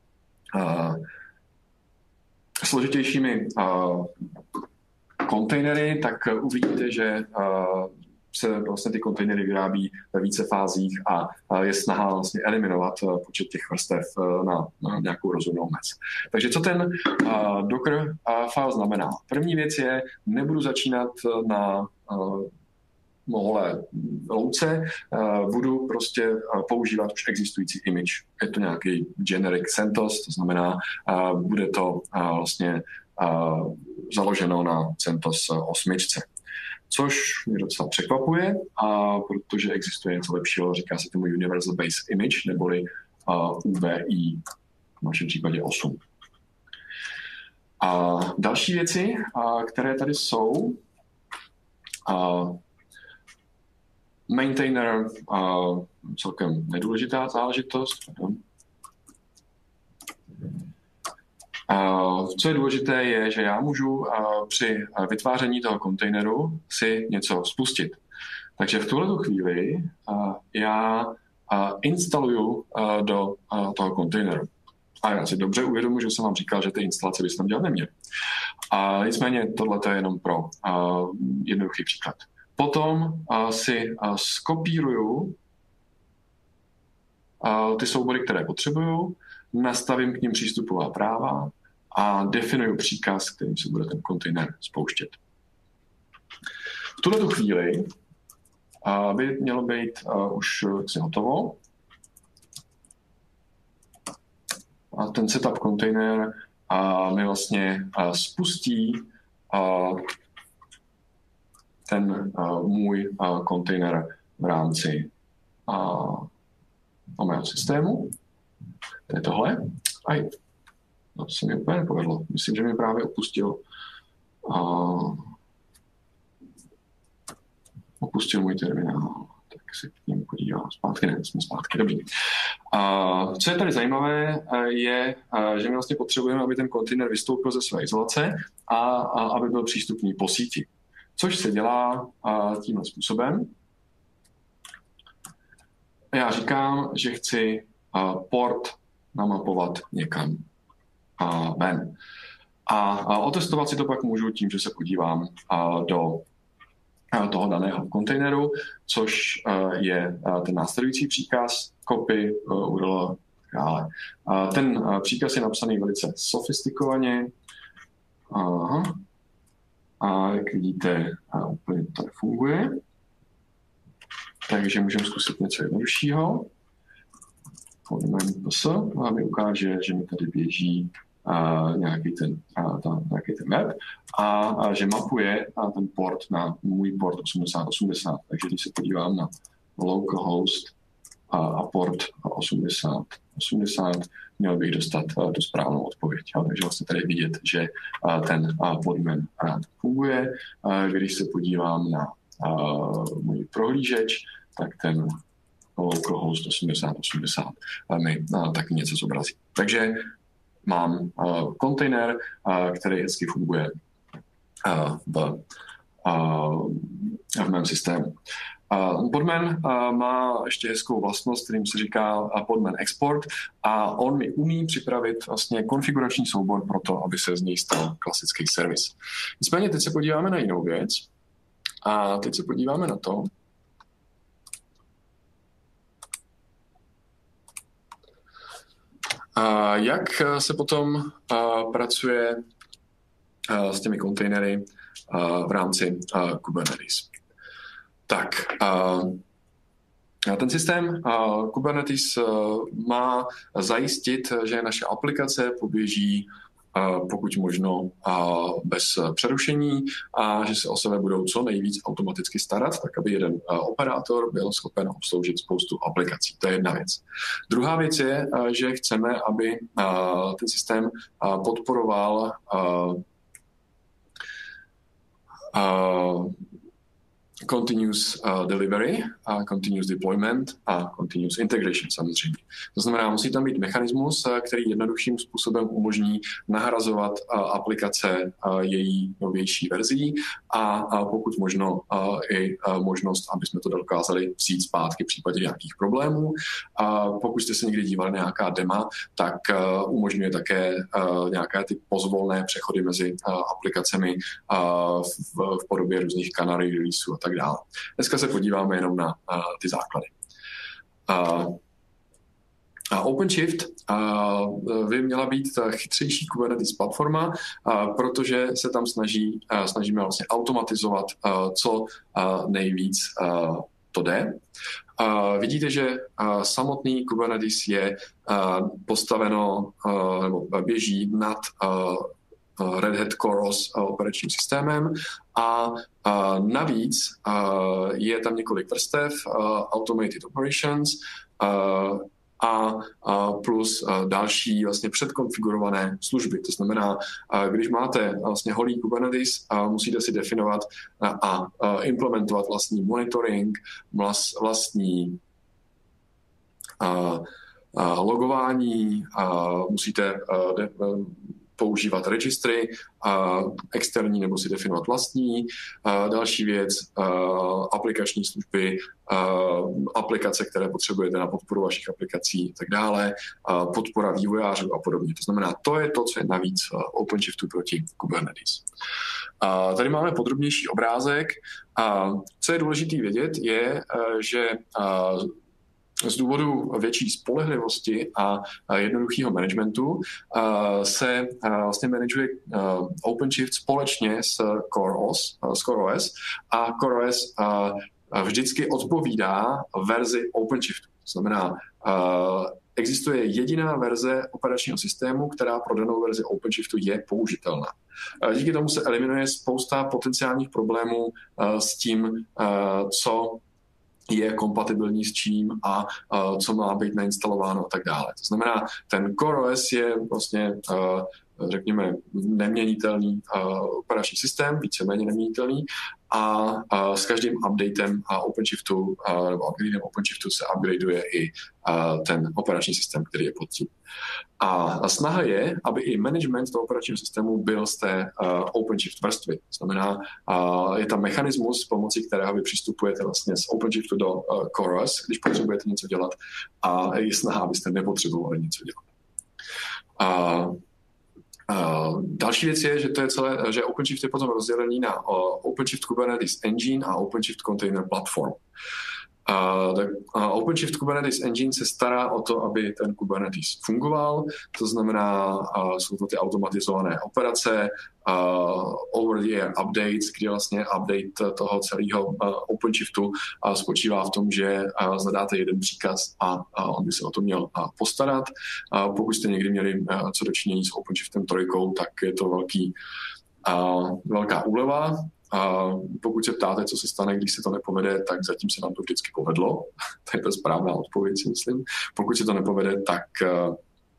složitějšími kontejnery, tak uvidíte, že se vlastně ty kontejnery vyrábí ve více fázích a je snaha vlastně eliminovat počet těch vrstev na, na nějakou rozumnou mez. Takže co ten uh, Docker uh, file znamená? První věc je, nebudu začínat na uh, mohle louce, uh, budu prostě uh, používat už existující image. Je to nějaký generic CentOS, to znamená, uh, bude to uh, vlastně uh, založeno na CentOS osmičce. Což mě docela překvapuje, a protože existuje něco lepšího, říká se tomu Universal Base Image, neboli uh, U V I, v našem případě osm. A další věci, uh, které tady jsou, uh, maintainer, uh, celkem nedůležitá záležitost, pardon. Uh, co je důležité, je, že já můžu uh, při vytváření toho kontejneru si něco spustit. Takže v tuhletu chvíli uh, já uh, instaluju uh, do uh, toho kontejneru. A já si dobře uvědomuji, že jsem vám říkal, že ty instalace byste tam dělat neměli. Uh, nicméně tohle je jenom pro uh, jednoduchý příklad. Potom uh, si uh, skopíruju uh, ty soubory, které potřebuju, nastavím k nim přístupová práva a definuju příkaz, kterým se bude ten kontejner spouštět. V tuto chvíli uh, by mělo být uh, už si hotovo. A ten setup kontejner uh, mi vlastně uh, spustí uh, ten uh, můj uh, kontejner v rámci uh, mého systému. To je tohle. Aj, to se mi úplně nepovedlo. Myslím, že mi právě opustil uh, opustil můj terminál. Tak se k němu podívám. Zpátky ne, jsme zpátky. Dobrý. Uh, co je tady zajímavé, uh, je, uh, že my vlastně potřebujeme, aby ten kontejner vystoupil ze své izolace a, a aby byl přístupný po síti. Což se dělá uh, tímhle způsobem. Já říkám, že chci uh, port namapovat někam uh, ven. A, a otestovat si to pak můžu tím, že se podívám uh, do uh, toho daného kontejneru, což uh, je uh, ten následující příkaz, copy, uh, U R L, ale. Uh, ten uh, příkaz je napsaný velice sofistikovaně. Aha. A jak vidíte, uh, úplně to nefunguje. Takže můžeme zkusit něco jednoduššího. A mi ukáže, že mi tady běží uh, nějaký, ten, uh, ta, nějaký ten web a, a že mapuje uh, ten port na můj port osmdesát osmdesát. Takže když se podívám na localhost uh, a port osmdesát osmdesát, měl bych dostat uh, tu správnou odpověď. Ja? Takže vlastně tady vidět, že uh, ten uh, podman rád funguje. Uh, když se podívám na uh, můj prohlížeč, tak ten localhost osmdesát osmdesát mi uh, taky něco zobrazí. Takže mám uh, kontejner, uh, který hezky funguje uh, v, uh, v mém systému. Uh, Podman uh, má ještě hezkou vlastnost, kterým se říká uh, Podman Export, a on mi umí připravit vlastně konfigurační soubor pro to, aby se z něj stal klasický servis. Nicméně teď se podíváme na jinou věc a teď se podíváme na to, A jak se potom uh, pracuje uh, s těmi kontejnery uh, v rámci uh, Kubernetes? Tak, uh, ten systém uh, Kubernetes uh, má zajistit, že naše aplikace poběží pokud možno bez přerušení a že se o sebe budou co nejvíc automaticky starat, tak aby jeden operátor byl schopen obsloužit spoustu aplikací. To je jedna věc. Druhá věc je, že chceme, aby ten systém podporoval continuous uh, delivery, uh, continuous deployment a continuous integration samozřejmě. To znamená, musí tam být mechanismus, který jednoduchým způsobem umožní nahrazovat uh, aplikace uh, její novější verzí a uh, pokud možno uh, i uh, možnost, aby jsme to dokázali vzít zpátky v případě nějakých problémů. Uh, pokud jste se někdy dívali na nějaká dema, tak uh, umožňuje také uh, nějaké ty pozvolné přechody mezi uh, aplikacemi uh, v, v podobě různých canary releaseů a tak dále. Dneska se podíváme jenom na uh, ty základy. Uh, a OpenShift uh, by měla být chytřejší Kubernetes platforma, uh, protože se tam snaží, uh, snažíme vlastně automatizovat, uh, co uh, nejvíc uh, to jde. Uh, vidíte, že uh, samotný Kubernetes je uh, postaveno uh, nebo běží nad uh, Red Hat CoreOS operačním systémem a, a navíc a je tam několik vrstev, automated operations a, a, a plus a další vlastně předkonfigurované služby. To znamená, a když máte vlastně holý Kubernetes, a musíte si definovat a, a implementovat vlastní monitoring, vlastní a, a logování, a musíte a, de, používat registry, uh, externí nebo si definovat vlastní. Uh, další věc, uh, aplikační služby, uh, aplikace, které potřebujete na podporu vašich aplikací a tak dále, uh, podpora vývojářů a podobně. To znamená, to je to, co je navíc uh, OpenShiftu proti Kubernetes. Uh, tady máme podrobnější obrázek. Uh, co je důležité vědět, je, uh, že uh, z důvodu větší spolehlivosti a jednoduchého managementu se vlastně manažuje OpenShift společně s CoreOS, s CoreOS a CoreOS vždycky odpovídá verzi OpenShiftu. To znamená, existuje jediná verze operačního systému, která pro danou verzi OpenShiftu je použitelná. Díky tomu se eliminuje spousta potenciálních problémů s tím, co je kompatibilní s čím a uh, co má být nainstalováno a tak dále. To znamená, ten CoreOS je vlastně, uh, řekněme, neměnitelný uh, operační systém, víceméně neměnitelný a uh, s každým updatem a OpenShiftu uh, nebo upgradeem OpenShiftu se upgradeuje i uh, ten operační systém, který je pod tím. A snaha je, aby i management toho operačního systému byl z té uh, OpenShift vrstvy. To znamená, uh, je tam mechanismus, pomocí kterého vy přistupujete vlastně z OpenShiftu do uh, CoreOS, když potřebujete něco dělat, a je snaha, abyste nepotřebovali něco dělat. Uh, Uh, další věc je, že to je celé, že OpenShift je potom rozdělený na uh, OpenShift Kubernetes Engine a OpenShift Container Platform. Uh, tak, uh, OpenShift Kubernetes Engine se stará o to, aby ten Kubernetes fungoval, to znamená, uh, jsou to ty automatizované operace, uh, over-the-air updates, kdy vlastně update toho celého uh, OpenShiftu uh, spočívá v tom, že uh, zadáte jeden příkaz a uh, on by se o to měl uh, postarat. Uh, pokud jste někdy měli uh, co dočinění s OpenShiftem trojkou, tak je to velký, uh, velká úleva. A pokud se ptáte, co se stane, když se to nepovede, tak zatím se nám to vždycky povedlo. To je to správná odpověď, si myslím. Pokud se to nepovede, tak uh,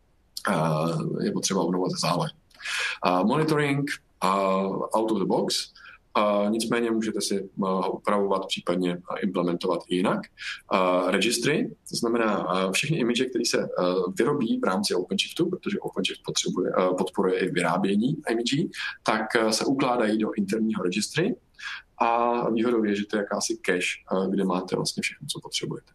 uh, je potřeba obnovovat zále. Uh, monitoring uh, out of the box. Uh, nicméně můžete si uh, upravovat, případně uh, implementovat i jinak. Uh, registry, to znamená uh, všechny image, které se uh, vyrobí v rámci OpenShiftu, protože OpenShift potřebuje, uh, podporuje i vyrábění image, tak uh, se ukládají do interního registry a výhodou je, že to je jakási cache, uh, kde máte vlastně všechno, co potřebujete.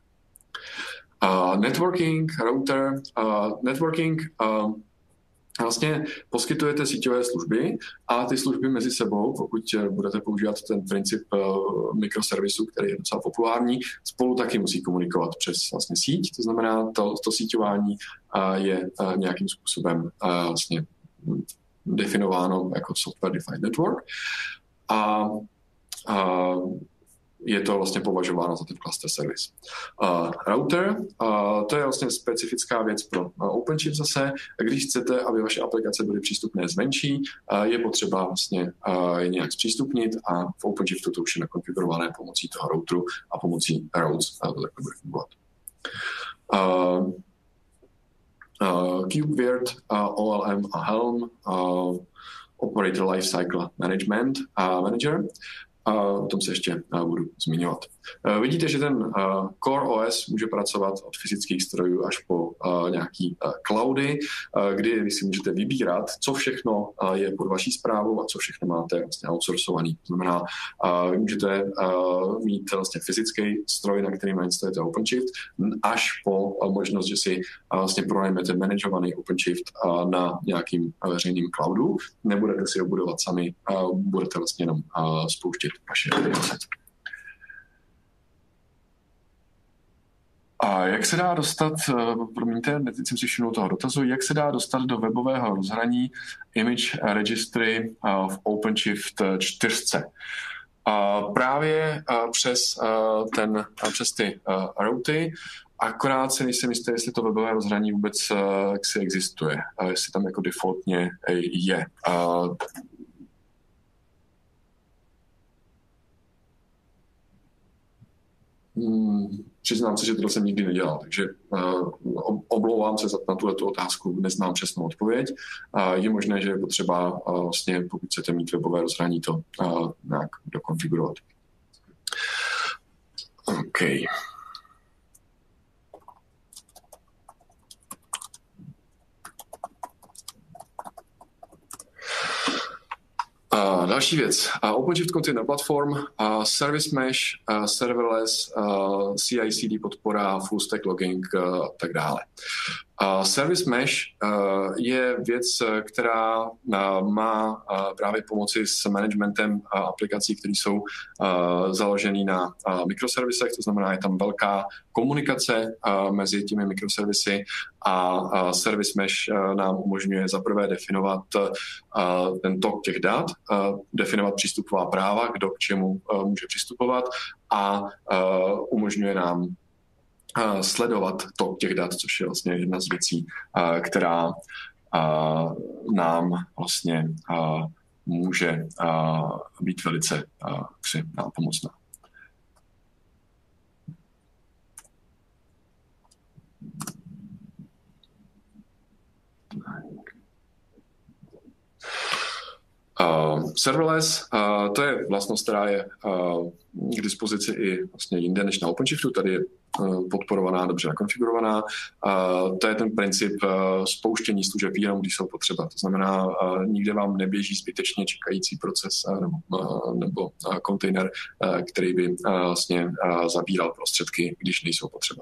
Uh, networking, router, uh, networking, uh, Vlastně poskytujete síťové služby a ty služby mezi sebou, pokud budete používat ten princip mikroservisu, který je docela populární, spolu taky musí komunikovat přes vlastně síť. To znamená, to, to síťování je nějakým způsobem vlastně definováno jako Software Defined Network. A, a je to vlastně považováno za ten cluster service. Uh, router, uh, to je vlastně specifická věc pro uh, OpenShift zase. Když chcete, aby vaše aplikace byly přístupné zvenčí, uh, je potřeba vlastně uh, je nějak zpřístupnit a v OpenShiftu to už je nakonfigurované pomocí toho routeru a pomocí routes uh, to takhle bude fungovat. Uh, uh, KubeVirt, uh, O L M a Helm, uh, Operator Lifecycle Management uh, Manager. o tom se ještě budu zmiňovat. Vidíte, že ten Core O S může pracovat od fyzických strojů až po nějaký cloudy, kdy vy si můžete vybírat, co všechno je pod vaší správou a co všechno máte vlastně outsourcovaný. To znamená, můžete mít vlastně fyzický stroj, na který nainstalujete OpenShift, až po možnost, že si vlastně pronajmete manažovaný OpenShift na nějakým veřejným cloudu. Nebudete si ho budovat sami, budete vlastně jenom spouštět vaše aplikace. A jak se dá dostat, promiňte, teď jsem si všimnul toho dotazu, jak se dá dostat do webového rozhraní Image Registry v OpenShift čtyři? Právě přes, ten, přes ty routy, akorát si nejsem jistý, jestli to webové rozhraní vůbec jaksi existuje, jestli tam jako defaultně je. Hmm, přiznám se, že tohle jsem nikdy nedělal, takže uh, oblouvám se na tuto otázku, neznám přesnou odpověď. Uh, je možné, že je potřeba, uh, vlastně, pokud chcete mít webové rozhraní, to uh, nějak dokonfigurovat. OK. Uh, další věc. Uh, OpenShift Container Platform, uh, Service Mesh, uh, Serverless, uh, C I C D podpora, Full Stack Logging uh, a tak dále. Uh, Service Mesh uh, je věc, která uh, má uh, právě pomoci s managementem uh, aplikací, které jsou uh, založené na uh, mikroservisech, to znamená, je tam velká komunikace uh, mezi těmi mikroservisy a uh, Service Mesh uh, nám umožňuje zaprvé definovat uh, ten tok těch dat, uh, definovat přístupová práva, kdo k čemu uh, může přistupovat a uh, umožňuje nám sledovat tok těch dat, což je vlastně jedna z věcí, která nám vlastně může být velice nápomocná. Uh, serverless, uh, to je vlastnost, která je uh, k dispozici i vlastně jinde než na OpenShiftu, tady je uh, podporovaná, dobře nakonfigurovaná. Uh, to je ten princip uh, spouštění služeb jenom, když jsou potřeba. To znamená, uh, nikde vám neběží zbytečně čekající proces uh, nebo, uh, nebo uh, kontejner, uh, který by uh, vlastně uh, zabíral prostředky, když nejsou potřeba.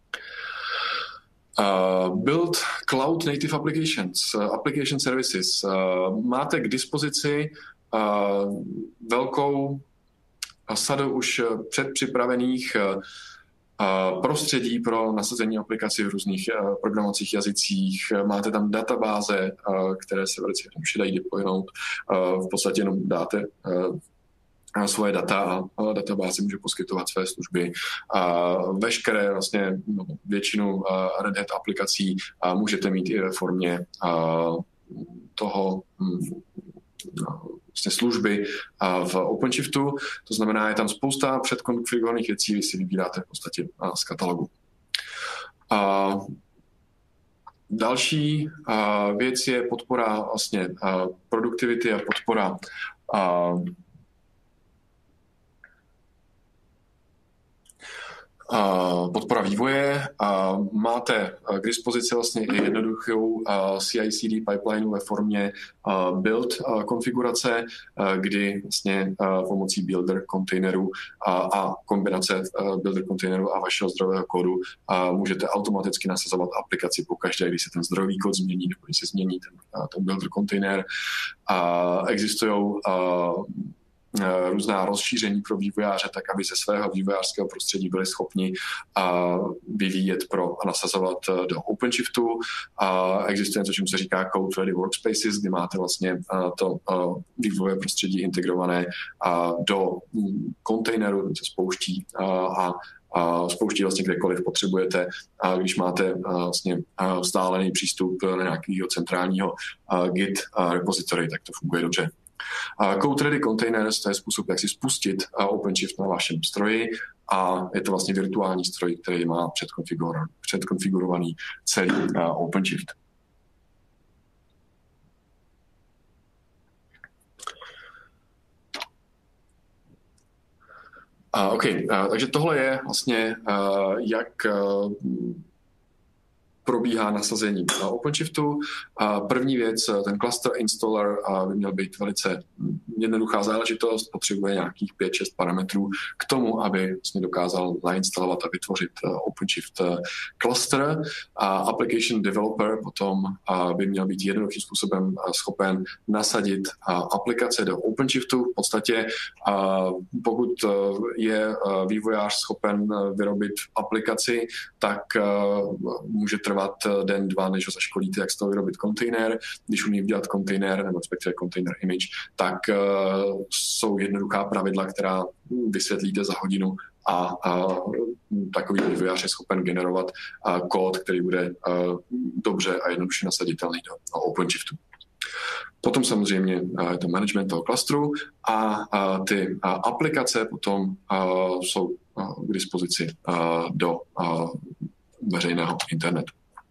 Uh, build Cloud Native Applications, uh, Application Services. Uh, máte k dispozici uh, velkou sadu už předpřipravených uh, prostředí pro nasazení aplikací v různých uh, programovacích jazycích. Máte tam databáze, uh, které se velice jednoduše dají deploynout. Uh, v podstatě jenom dáte uh, svoje data a databáze může poskytovat své služby. Veškeré vlastně no, většinu Red Hat aplikací můžete mít i ve formě toho vlastně služby v OpenShiftu. To znamená, je tam spousta předkonfigurovaných věcí, vy si vybíráte v podstatě z katalogu. Další věc je podpora vlastně produktivity a podpora Uh, podpora vývoje. Uh, máte uh, k dispozici vlastně i jednoduchou uh, C I C D pipeline ve formě uh, build uh, konfigurace, uh, kdy vlastně uh, pomocí builder kontejneru uh, a kombinace uh, builder kontejneru a vašeho zdrojového kódu uh, můžete automaticky nasazovat aplikaci pokaždé, když se ten zdrojový kód změní nebo když se změní ten, uh, ten builder kontejner. Uh, existují uh, různá rozšíření pro vývojáře, tak aby ze svého vývojářského prostředí byli schopni uh, vyvíjet pro a nasazovat uh, do OpenShiftu. Uh, existuje něco, čemu se říká Code Ready Workspaces, kdy máte vlastně uh, to uh, vývojové prostředí integrované uh, do um, kontejneru, se spouští uh, a uh, spouští vlastně kdekoliv potřebujete. A uh, když máte uh, vlastně uh, vzdálený přístup na nějakého centrálního uh, Git uh, repository, tak to funguje dobře. Uh, Code Ready Containers, to je způsob, jak si spustit uh, OpenShift na vašem stroji a je to vlastně virtuální stroj, který má předkonfigurovaný, předkonfigurovaný celý uh, OpenShift. Uh, OK, uh, takže tohle je vlastně, uh, jak uh, probíhá nasazení OpenShiftu. První věc, ten cluster installer by měl být velice jednoduchá záležitost, potřebuje nějakých pět šest parametrů k tomu, aby vlastně dokázal nainstalovat a vytvořit OpenShift cluster. Application developer potom by měl být jednoduchým způsobem schopen nasadit aplikace do OpenShiftu. V podstatě pokud je vývojář schopen vyrobit aplikaci, tak může trvat den, dva, než ho zaškolíte, jak z toho vyrobit kontejner. Když umí udělat kontejner, nebo respektive kontejner image, tak uh, jsou jednoduchá pravidla, která vysvětlíte za hodinu a, a takový vývojář je schopen generovat uh, kód, který bude uh, dobře a jednoduše nasaditelný do OpenShiftu. Potom samozřejmě uh, je to management toho klastru a uh, ty uh, aplikace potom uh, jsou uh, k dispozici uh, do uh, veřejného internetu.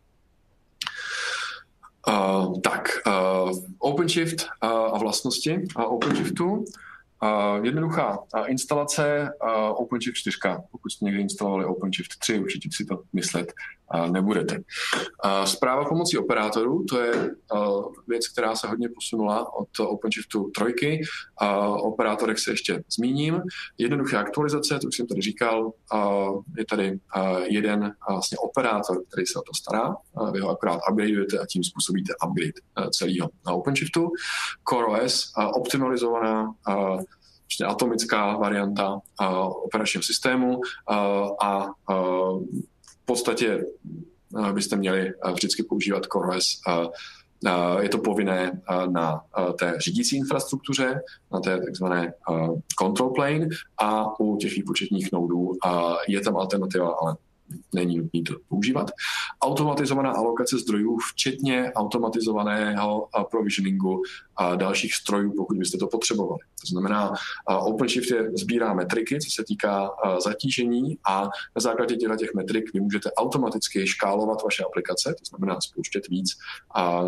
Uh, tak, uh, OpenShift uh, a vlastnosti uh, OpenShiftu. Uh, jednoduchá uh, instalace uh, OpenShift čtyři. Pokud jste někdy instalovali OpenShift tři, určitě si to myslet uh, nebudete. Uh, správa pomocí operátorů, to je uh, věc, která se hodně posunula od OpenShiftu tři. Uh, operátorech se ještě zmíním. Jednoduché aktualizace, to už jsem tady říkal, uh, je tady uh, jeden uh, vlastně operátor, který se o to stará. Uh, vy ho akorát upgradeujete a tím způsobíte upgrade uh, celého OpenShiftu. CoreOS, uh, optimalizovaná uh, vlastně atomická varianta uh, operačního systému uh, a uh, v podstatě uh, byste měli uh, vždycky používat CoreOS. Uh, uh, je to povinné uh, na uh, té řídící infrastruktuře, na té takzvané uh, control plane a u těch výpočetních noudů uh, je tam alternativa, ale není nutné to používat. Automatizovaná alokace zdrojů, včetně automatizovaného provisioningu a dalších strojů, pokud byste to potřebovali. To znamená, OpenShift je, sbírá metriky, co se týká zatížení a na základě těch metrik vy můžete automaticky škálovat vaše aplikace, to znamená spouštět víc a,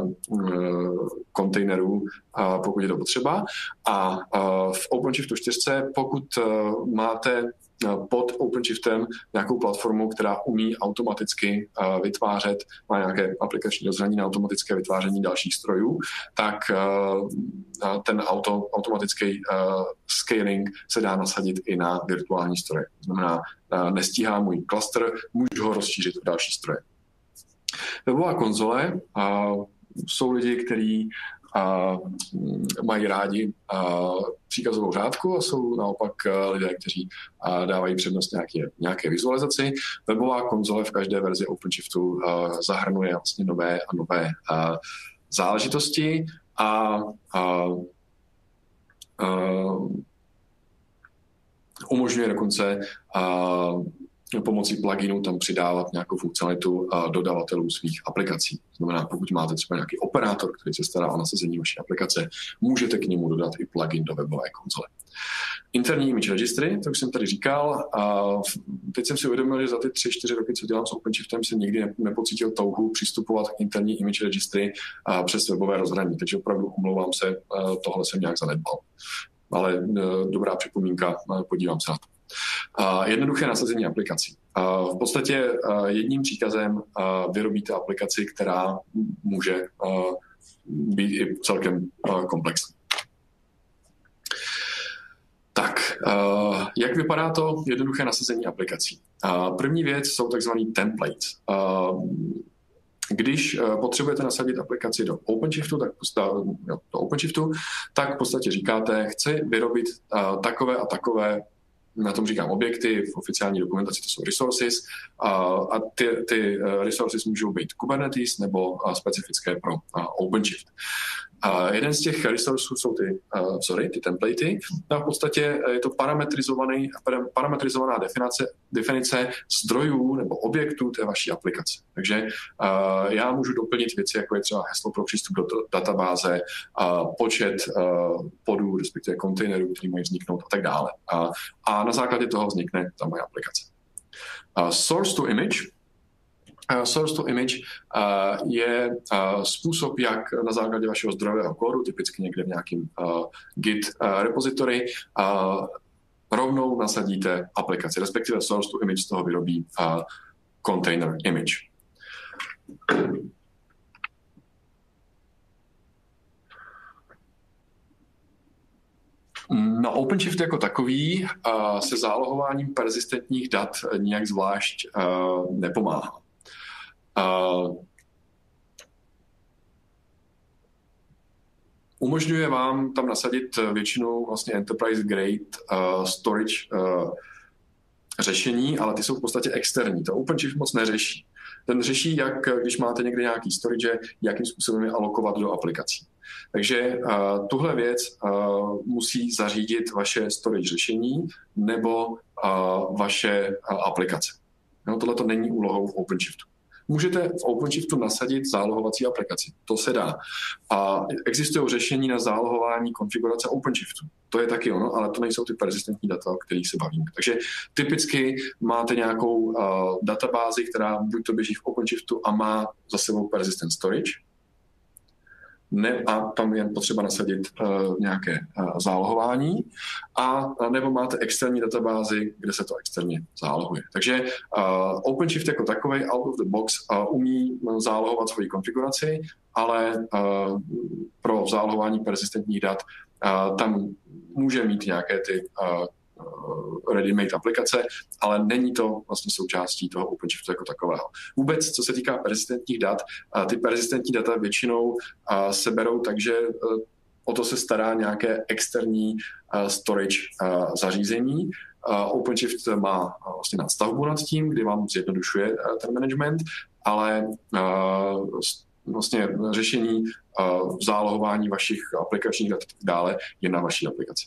kontejnerů, a pokud je to potřeba. A, a v OpenShiftu čtyři, pokud máte pod OpenShiftem nějakou platformu, která umí automaticky uh, vytvářet, má nějaké aplikační rozhraní na automatické vytváření dalších strojů, tak uh, ten auto, automatický uh, scaling se dá nasadit i na virtuální stroje. To znamená, uh, nestíhá můj cluster, můžu ho rozšířit v další stroje. Webová konzole, uh, jsou lidi, kteří a mají rádi a příkazovou řádku a jsou naopak lidé, kteří a dávají přednost nějaké, nějaké vizualizaci. Webová konzole v každé verzi OpenShiftu zahrnuje vlastně nové a nové a záležitosti a, a, a umožňuje dokonce a, pomocí pluginů tam přidávat nějakou funkcionalitu dodavatelů svých aplikací. To znamená, pokud máte třeba nějaký operátor, který se stará o nasazení vaší aplikace, můžete k němu dodat i plugin do webové konzole. Interní image registry, to už jsem tady říkal. A teď jsem si uvědomil, že za ty tři čtyři roky, co dělám s OpenShiftem, jsem nikdy nepocítil touhu přistupovat k interní image registry přes webové rozhraní. Takže opravdu omlouvám se, tohle jsem nějak zanedbal. Ale dobrá připomínka, podívám se na to. Uh, jednoduché nasazení aplikací. Uh, v podstatě uh, jedním příkazem uh, vyrobíte aplikaci, která může uh, být i celkem uh, komplexní. Tak, uh, jak vypadá to jednoduché nasazení aplikací? Uh, první věc jsou takzvaný templates. Uh, Když uh, potřebujete nasadit aplikaci do OpenShiftu, tak, do OpenShiftu, tak v podstatě říkáte, chci vyrobit uh, takové a takové, na tom říkám objekty, v oficiální dokumentaci to jsou resources a ty, ty resources můžou být Kubernetes nebo specifické pro OpenShift. A jeden z těch resourců jsou ty, uh, sorry, ty templatey. No v podstatě je to parametrizovaný, parametrizovaná definice, definice zdrojů nebo objektů té vaší aplikace. Takže uh, já můžu doplnit věci, jako je třeba heslo pro přístup do databáze, uh, počet uh, podů, respektive kontejnerů, který mají vzniknout a tak dále. Uh, a na základě toho vznikne ta moje aplikace. Uh, source to image. Uh, source to image uh, je uh, způsob, jak na základě vašeho zdrojového kódu, typicky někde v nějakém uh, Git uh, repository, uh, rovnou nasadíte aplikaci, respektive source to image z toho vyrobí uh, container image. Na OpenShift jako takový uh, se zálohováním persistentních dat nijak zvlášť uh, nepomáhá. Uh, umožňuje vám tam nasadit většinou vlastně enterprise grade uh, storage uh, řešení, ale ty jsou v podstatě externí. To OpenShift moc neřeší. Ten řeší, jak když máte někde nějaký storage, jakým způsobem je alokovat do aplikací. Takže uh, tuhle věc uh, musí zařídit vaše storage řešení nebo uh, vaše uh, aplikace. No, tohle to není úlohou OpenShiftu. Můžete v OpenShiftu nasadit zálohovací aplikaci. To se dá. A existují řešení na zálohování konfigurace OpenShiftu. To je taky ono, ale to nejsou ty persistentní data, o kterých se bavíme. Takže typicky máte nějakou uh, databázi, která buď to běží v OpenShiftu a má za sebou persistent storage, ne, a tam je potřeba nasadit uh, nějaké uh, zálohování, a, a nebo máte externí databázi, kde se to externě zálohuje. Takže uh, OpenShift jako takový out of the box uh, umí zálohovat svoji konfiguraci, ale uh, pro zálohování persistentních dat uh, tam může mít nějaké ty uh, ready-made aplikace, ale není to vlastně součástí toho OpenShiftu jako takového. Vůbec, co se týká persistentních dat, ty persistentní data většinou se berou tak, že o to se stará nějaké externí storage zařízení. OpenShift má vlastně nadstavbu nad tím, kdy vám zjednodušuje ten management, ale vlastně řešení zálohování vašich aplikačních dat a tak dále je na vaší aplikaci.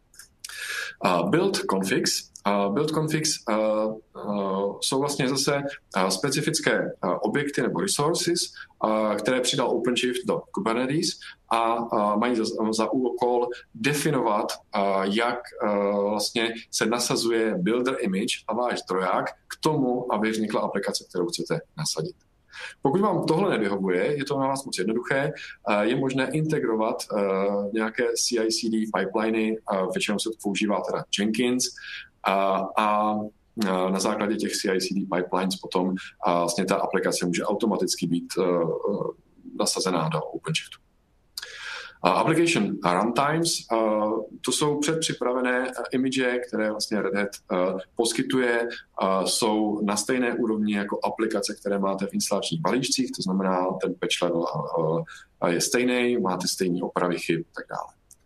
Uh, build configs. Uh, build configs uh, uh, jsou vlastně zase uh, specifické uh, objekty nebo resources, uh, které přidal OpenShift do Kubernetes a uh, mají za, za úkol definovat, uh, jak uh, vlastně se nasazuje builder image a váš zdroják k tomu, aby vznikla aplikace, kterou chcete nasadit. Pokud vám tohle nevyhovuje, je to na vás moc jednoduché, je možné integrovat nějaké C I C D pipeliny, většinou se to používá teda Jenkins, a na základě těch C I C D pipelines potom vlastně ta aplikace může automaticky být nasazená do OpenShiftu. Uh, application runtimes, uh, to jsou předpřipravené uh, image, které vlastně Red Hat uh, poskytuje, uh, jsou na stejné úrovni jako aplikace, které máte v instalačních balíčcích, to znamená, ten patch level uh, uh, je stejný, máte stejný opravy chyb a tak dále.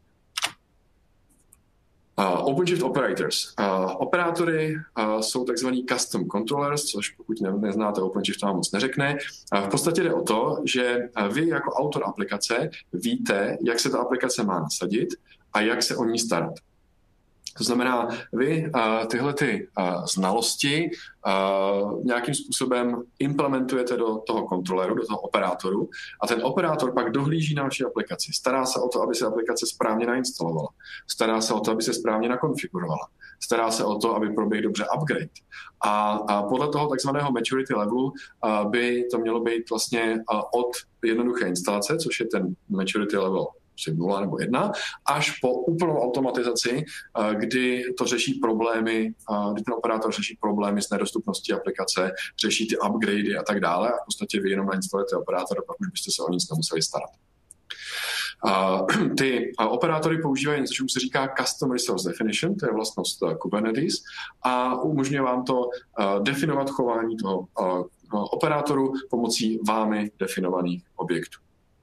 Uh, OpenShift operators. Uh, operátory uh, jsou takzvaný custom controllers, což pokud ne, neznáte, OpenShift vám moc neřekne. Uh, v podstatě jde o to, že uh, vy jako autor aplikace víte, jak se ta aplikace má nasadit a jak se o ní starat. To znamená, vy uh, tyhle ty uh, znalosti uh, nějakým způsobem implementujete do toho kontroleru, do toho operátoru, a ten operátor pak dohlíží na vaši aplikaci. Stará se o to, aby se aplikace správně nainstalovala. Stará se o to, aby se správně nakonfigurovala. Stará se o to, aby proběhl dobře upgrade. A, a podle toho takzvaného maturity levelu uh, by to mělo být vlastně uh, od jednoduché instalace, což je ten maturity level nula nebo jedna, až po úplnou automatizaci, kdy to řeší problémy, kdy ten operátor řeší problémy s nedostupností aplikace, řeší ty upgradey a tak dále, a v podstatě vy jenom nainstalujete operátor, pak už byste se o nic nemuseli starat. Ty operátory používají něco, čemu se říká Custom Resource Definition, to je vlastnost Kubernetes, a umožňuje vám to definovat chování toho operátoru pomocí vámi definovaných objektů.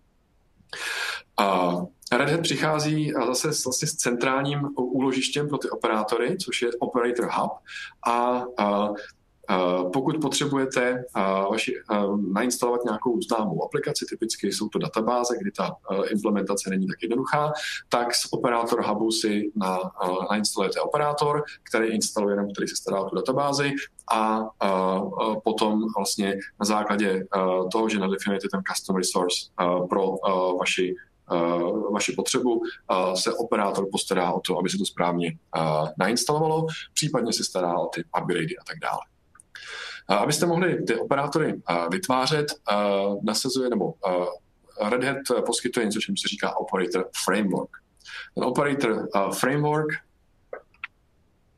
Uh, Red Hat přichází zase vlastně s centrálním úložištěm pro ty operátory, což je Operator Hub, a uh, uh, pokud potřebujete uh, vaši, uh, nainstalovat nějakou známou aplikaci, typicky jsou to databáze, kdy ta uh, implementace není tak jednoduchá, tak z Operator Hubu si na, uh, nainstalujete operátor, který instaluje nebo který se stará o tu databázi, a uh, potom vlastně na základě uh, toho, že nadefinujete ten custom resource uh, pro uh, vaši Uh, vaši potřebu, uh, se operátor postará o to, aby se to správně uh, nainstalovalo, případně se stará o ty upgradey a tak dále. Uh, abyste mohli ty operátory uh, vytvářet, uh, nasazuje, nebo uh, Red Hat poskytuje něco, čemu se říká Operator Framework. Ten Operator uh, Framework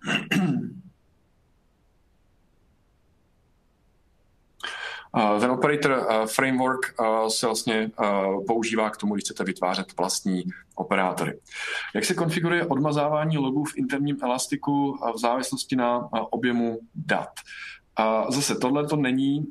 Ten operator framework se vlastně používá k tomu, když chcete vytvářet vlastní operátory. Jak se konfiguruje odmazávání logů v interním Elastiku v závislosti na objemu dat? Zase tohle to není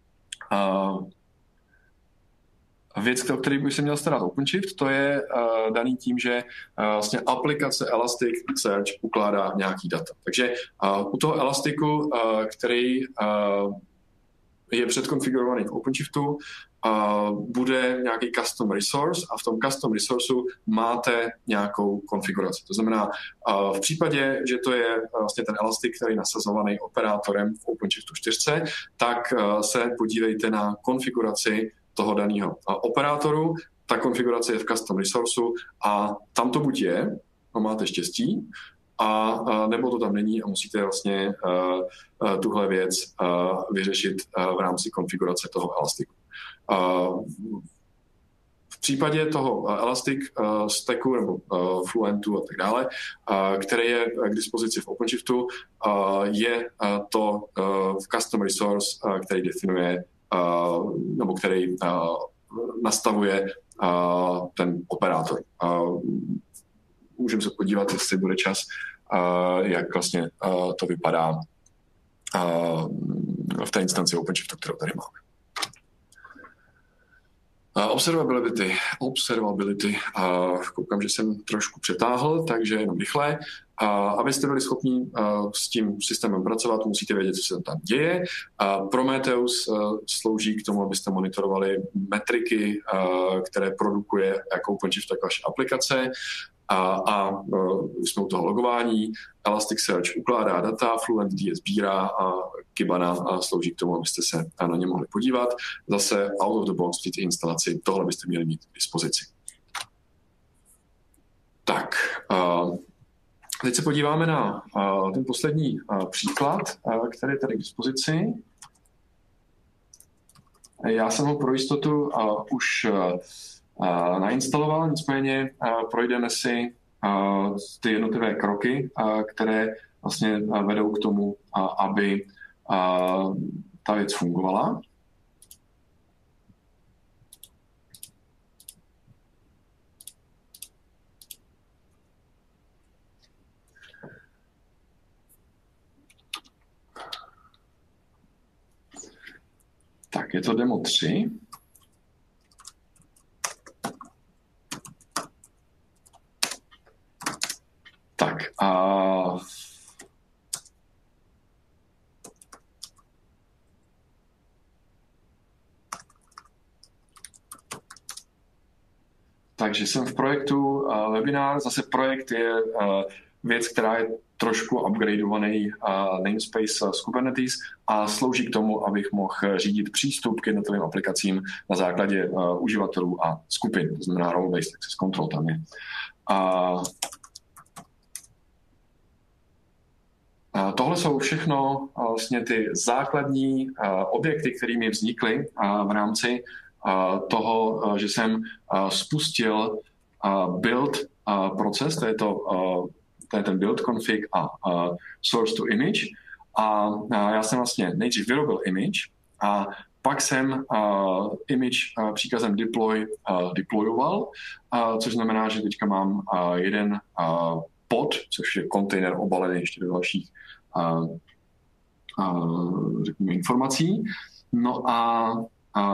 věc, o který by se měl starat OpenShift, to je uh, daný tím, že uh, vlastně aplikace Elasticsearch ukládá nějaký data. Takže uh, u toho Elastiku, uh, který uh, je předkonfigurovaný v OpenShiftu, uh, bude nějaký custom resource a v tom custom resourceu máte nějakou konfiguraci. To znamená, uh, v případě, že to je vlastně ten Elastic, který je nasazovaný operátorem v OpenShiftu čtyři, tak uh, se podívejte na konfiguraci toho daného operátoru. Ta konfigurace je v custom resourceu a tam to buď je, no máte štěstí, a, a nebo to tam není a musíte vlastně uh, uh, tuhle věc uh, vyřešit uh, v rámci konfigurace toho Elastiku. Uh, v případě toho Elastic uh, stacku nebo uh, Fluentu a tak dále, uh, který je k dispozici v OpenShiftu, uh, je uh, to uh, v custom resource, uh, který definuje Uh, nebo který uh, nastavuje uh, ten operátor. Uh, můžeme se podívat, jestli bude čas, uh, jak vlastně uh, to vypadá uh, v té instanci OpenShiftu, kterou tady máme. Uh, observability. Observability. Uh, koukám, že jsem trošku přetáhl, takže jenom rychle. Uh, abyste byli schopni uh, s tím systémem pracovat, musíte vědět, co se tam děje. Uh, Prometheus uh, slouží k tomu, abyste monitorovali metriky, uh, které produkuje jak OpenShift, tak vaše aplikace. A, a uh, jsme u toho logování. Elasticsearch ukládá data, Fluent je sbírá a Kibana uh, slouží k tomu, abyste se na ně mohli podívat. Zase out of the box při té instalaci tohle byste měli mít k dispozici. Tak, uh, teď se podíváme na uh, ten poslední uh, příklad, uh, který je tady k dispozici. Já jsem ho pro jistotu uh, už uh, Uh, nainstaloval, nicméně uh, projdeme si uh, ty jednotlivé kroky, uh, které vlastně uh, vedou k tomu, uh, aby uh, ta věc fungovala. Tak, je to demo tři. Tak a takže jsem v projektu uh, webinár. Zase projekt je uh, věc, která je trošku upgradeovaný uh, namespace uh, z Kubernetes a slouží k tomu, abych mohl řídit přístup k jednotlivým aplikacím na základě uh, uživatelů a skupin. To znamená role-based access control tam je. Uh, Uh, tohle jsou všechno uh, vlastně ty základní uh, objekty, kterými vznikly uh, v rámci uh, toho, uh, že jsem uh, spustil uh, build uh, proces, to je, to, uh, to je ten build config a uh, source to image. A uh, já jsem vlastně nejdřív vyrobil image a pak jsem uh, image uh, příkazem deploy uh, deployoval, uh, což znamená, že teďka mám uh, jeden uh, pod, což je kontejner obalený ještě do dalších uh, uh, řekněme, informací. No a, a,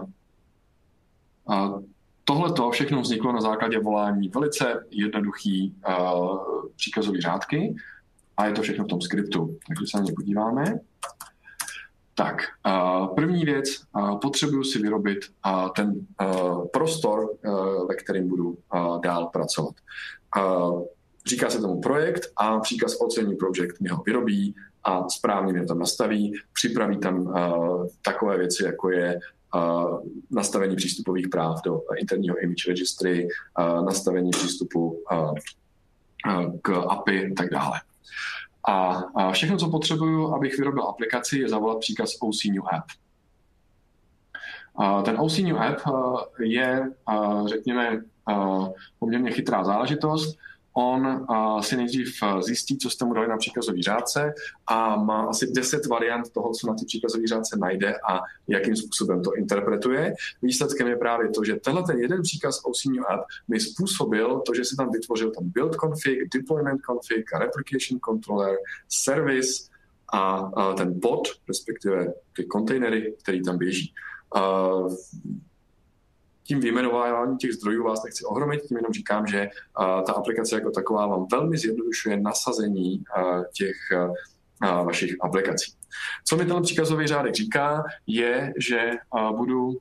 a tohleto všechno vzniklo na základě volání velice jednoduchý uh, příkazový řádky a je to všechno v tom skriptu. Takže se na ně podíváme. Tak, uh, první věc, uh, potřebuju si vyrobit uh, ten uh, prostor, uh, ve kterém budu uh, dál pracovat. Uh, Říká se tomu projekt a příkaz ocení project mi ho vyrobí a správně mě tam nastaví. Připraví tam uh, takové věci, jako je uh, nastavení přístupových práv do interního image registry, uh, nastavení přístupu uh, uh, k A P I a tak dále. A, a všechno, co potřebuju, abych vyrobil aplikaci, je zavolat příkaz O C New App. Uh, ten O C New App uh, je, uh, řekněme, uh, poměrně chytrá záležitost. on uh, si nejdřív zjistí, co jste mu dali na příkazový řádce a má asi deset variant toho, co na ty příkazový řádce najde a jakým způsobem to interpretuje. Výsledkem je právě to, že tenhle ten jeden příkaz O C New App mi způsobil to, že si tam vytvořil ten build config, deployment config, replication controller, service a, a ten pod, respektive ty kontejnery, které tam běží. Uh, Tím vyjmenování těch zdrojů vás nechci ohromit, tím jenom říkám, že uh, ta aplikace jako taková vám velmi zjednodušuje nasazení uh, těch uh, vašich aplikací. Co mi ten příkazový řádek říká, je, že uh, budu uh,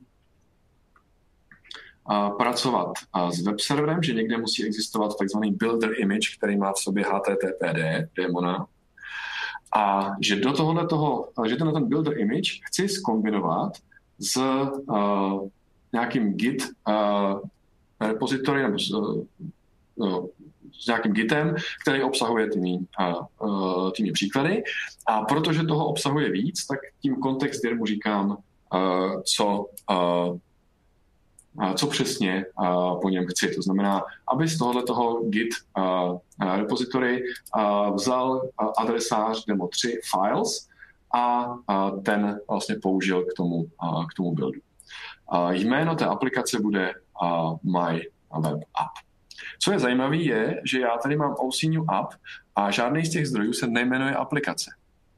pracovat uh, s web serverem, že někde musí existovat takzvaný builder image, který má v sobě H T T P D, démona, a že do tohohle toho, že tenhle ten builder image chci zkombinovat s uh, nějakým git uh, repository nebo s, uh, s nějakým gitem, který obsahuje ty mý, uh, ty mý příklady. A protože toho obsahuje víc, tak tím kontext mu říkám, uh, co, uh, co přesně uh, po něm chci. To znamená, aby z tohoto git uh, repository uh, vzal uh, adresář demo tři files a uh, ten vlastně použil k tomu, uh, k tomu buildu. Uh, jméno té aplikace bude uh, My Web App. Co je zajímavé je, že já tady mám O C New App a žádný z těch zdrojů se nejmenuje aplikace.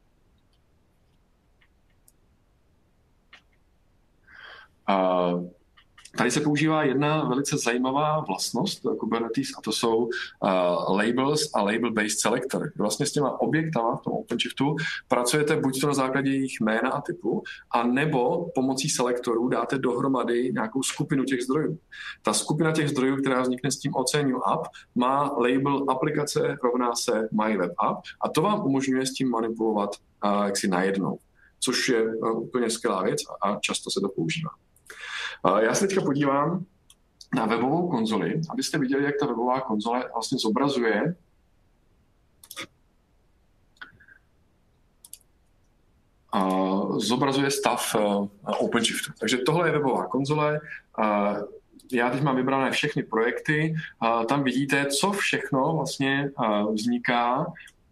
Uh, Tady se používá jedna velice zajímavá vlastnost Kubernetes a to jsou uh, labels a label-based selector. Vlastně s těma objektama v tom OpenShiftu pracujete buď to na základě jejich jména a typu, a nebo pomocí selektorů dáte dohromady nějakou skupinu těch zdrojů. Ta skupina těch zdrojů, která vznikne s tím O C New App, má label aplikace rovná se My Web App a to vám umožňuje s tím manipulovat uh, jaksi najednou, což je uh, úplně skvělá věc a často se to používá. Já se teďka podívám na webovou konzoli, abyste viděli, jak ta webová konzole vlastně zobrazuje zobrazuje stav OpenShiftu. Takže tohle je webová konzole. Já teď mám vybrané všechny projekty. Tam vidíte, co všechno vlastně vzniká,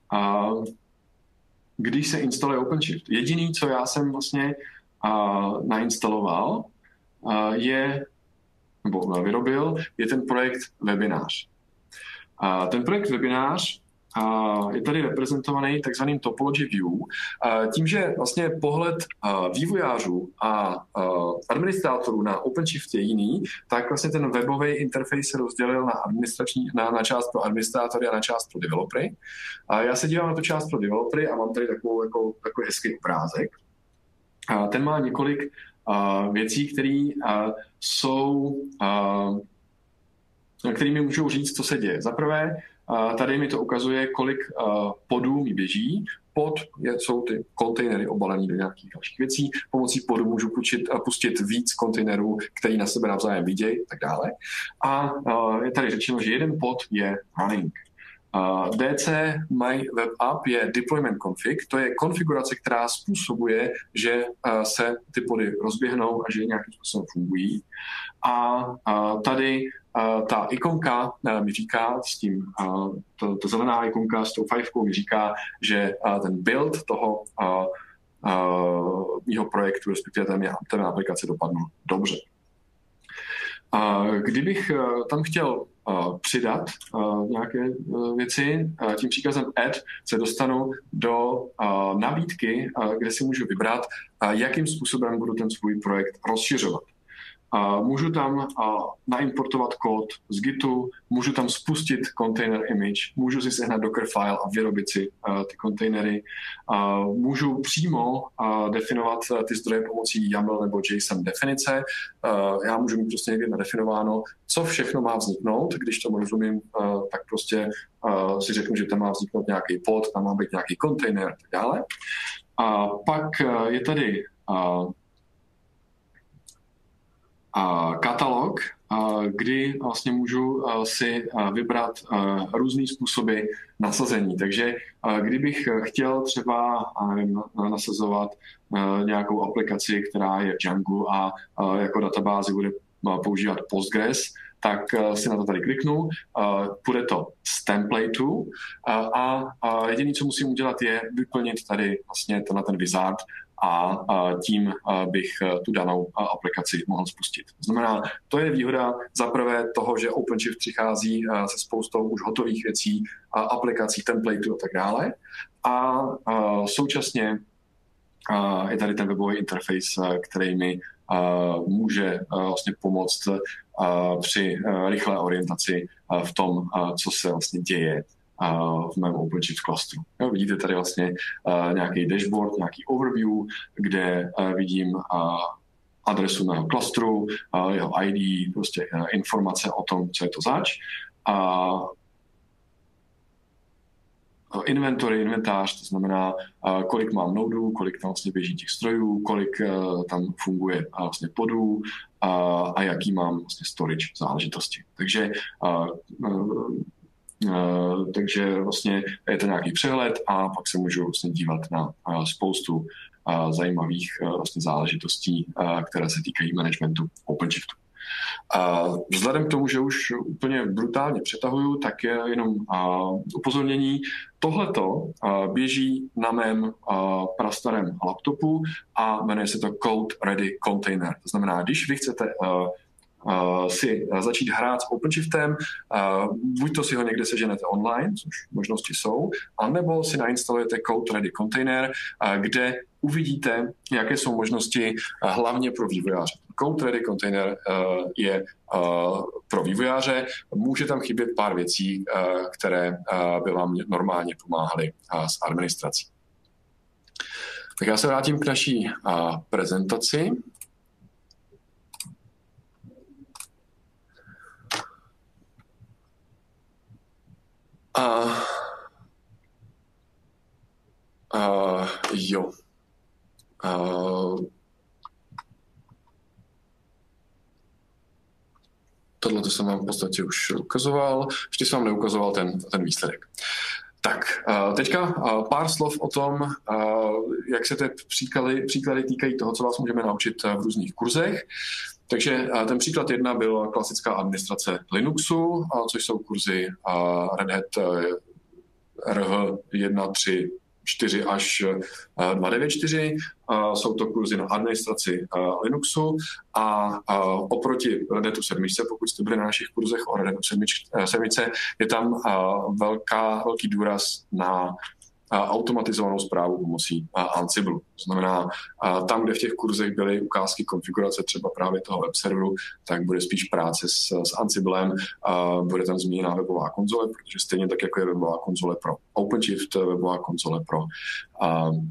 když se instaluje OpenShift. Jediný, co já jsem vlastně nainstaloval, je, nebo vyrobil, je ten projekt webinář. Ten projekt webinář je tady reprezentovaný takzvaným topology view. Tím, že vlastně pohled vývojářů a administrátorů na OpenShift je jiný, tak vlastně ten webový interface se rozdělil na, administrační, na, na část pro administrátory a na část pro developery. Já se dívám na tu část pro developery a mám tady takovou, jako, takový hezký obrázek. Ten má několik Uh, věcí, které uh, jsou, uh, kterými můžou říct, co se děje. Za prvé, uh, tady mi to ukazuje, kolik uh, podů mi běží. Pod je, jsou ty kontejnery obalené do nějakých dalších věcí. Pomocí podu můžu pustit, uh, pustit víc kontejnerů, který na sebe navzájem vidějí, tak dále. A uh, je tady řečeno, že jeden pod je running. Uh, D C My Web App je deployment config, to je konfigurace, která způsobuje, že uh, se ty pody rozběhnou a že nějakým způsobem fungují. A uh, tady uh, ta ikonka uh, mi říká, s tím, uh, to, to zelená ikonka s tou fajfkou mi říká, že uh, ten build toho uh, uh, mýho projektu, respektive té mé, té mé aplikace dopadnul dobře. Uh, kdybych uh, tam chtěl Uh, přidat uh, nějaké uh, věci. Uh, tím příkazem add se dostanu do uh, nabídky, uh, kde si můžu vybrat, uh, jakým způsobem budu ten svůj projekt rozšiřovat. Uh, můžu tam uh, naimportovat kód z Gitu, můžu tam spustit container image, můžu si sehnat Docker file a vyrobit si uh, ty kontejnery. Uh, můžu přímo uh, definovat uh, ty zdroje pomocí YAML nebo JSON definice. Uh, já můžu mít prostě někde nadefinováno, co všechno má vzniknout. Když tomu rozumím, uh, tak prostě uh, si řeknu, že tam má vzniknout nějaký pod, tam má být nějaký kontejner a tak dále. A pak uh, je tady uh, katalog, kdy vlastně můžu si vybrat různý způsoby nasazení. Takže kdybych chtěl třeba nevím, nasazovat nějakou aplikaci, která je v Django a jako databázi bude používat Postgres, tak si na to tady kliknu, půjde to z templateu a jediné, co musím udělat, je vyplnit tady vlastně na ten wizard a tím bych tu danou aplikaci mohl spustit. To znamená, to je výhoda zaprvé toho, že OpenShift přichází se spoustou už hotových věcí, aplikací, templateů a tak dále. A současně je tady ten webový interface, který mi může vlastně pomoct při rychlé orientaci v tom, co se vlastně děje v mém OpenShift klastru. Jo, vidíte tady vlastně uh, nějaký dashboard, nějaký overview, kde uh, vidím uh, adresu mého klastru, uh, jeho I D, prostě uh, informace o tom, co je to zač. Uh, inventory, inventář, to znamená, uh, kolik mám nodů, kolik tam vlastně běží těch strojů, kolik uh, tam funguje uh, vlastně podů uh, a jaký mám vlastně storage záležitosti. Takže uh, uh, Uh, takže vlastně je to nějaký přehled a pak se můžu vlastně dívat na uh, spoustu uh, zajímavých uh, vlastně záležitostí, uh, které se týkají managementu OpenShiftu. Uh, vzhledem k tomu, že už úplně brutálně přetahuju, tak je jenom uh, upozornění. Tohleto uh, běží na mém uh, prastarém laptopu a jmenuje se to Code Ready Container. To znamená, když vy chcete uh, Uh, si uh, začít hrát s OpenShiftem, uh, buď to si ho někde seženete online, což možnosti jsou, anebo si nainstalujete Code Ready Container, uh, kde uvidíte, jaké jsou možnosti uh, hlavně pro vývojáře. Code Ready Container uh, je uh, pro vývojáře. Může tam chybět pár věcí, uh, které uh, by vám normálně pomáhaly uh, s administrací. Tak já se vrátím k naší uh, prezentaci. Uh, uh, jo. Uh, tohle to jsem vám v podstatě už ukazoval. Ještě jsem vám neukazoval ten, ten výsledek. Tak, uh, teďka uh, pár slov o tom, uh, jak se ty příklady, příklady týkají toho, co vás můžeme naučit v různých kurzech. Takže ten příklad jedna byl klasická administrace Linuxu, což jsou kurzy Red Hat R H jedna, tři, čtyři až dva devět čtyři. Jsou to kurzy na administraci Linuxu a oproti Red Hatu sedm, pokud jste byli na našich kurzech o Red Hatu sedm, je tam velká, velký důraz na automatizovanou správu pomocí Ansible. To znamená, tam, kde v těch kurzech byly ukázky konfigurace třeba právě toho web serveru, tak bude spíš práce s, s Ansiblem, bude tam zmíněná webová konzole, protože stejně tak, jako je webová konzole pro OpenShift, webová konzole pro um,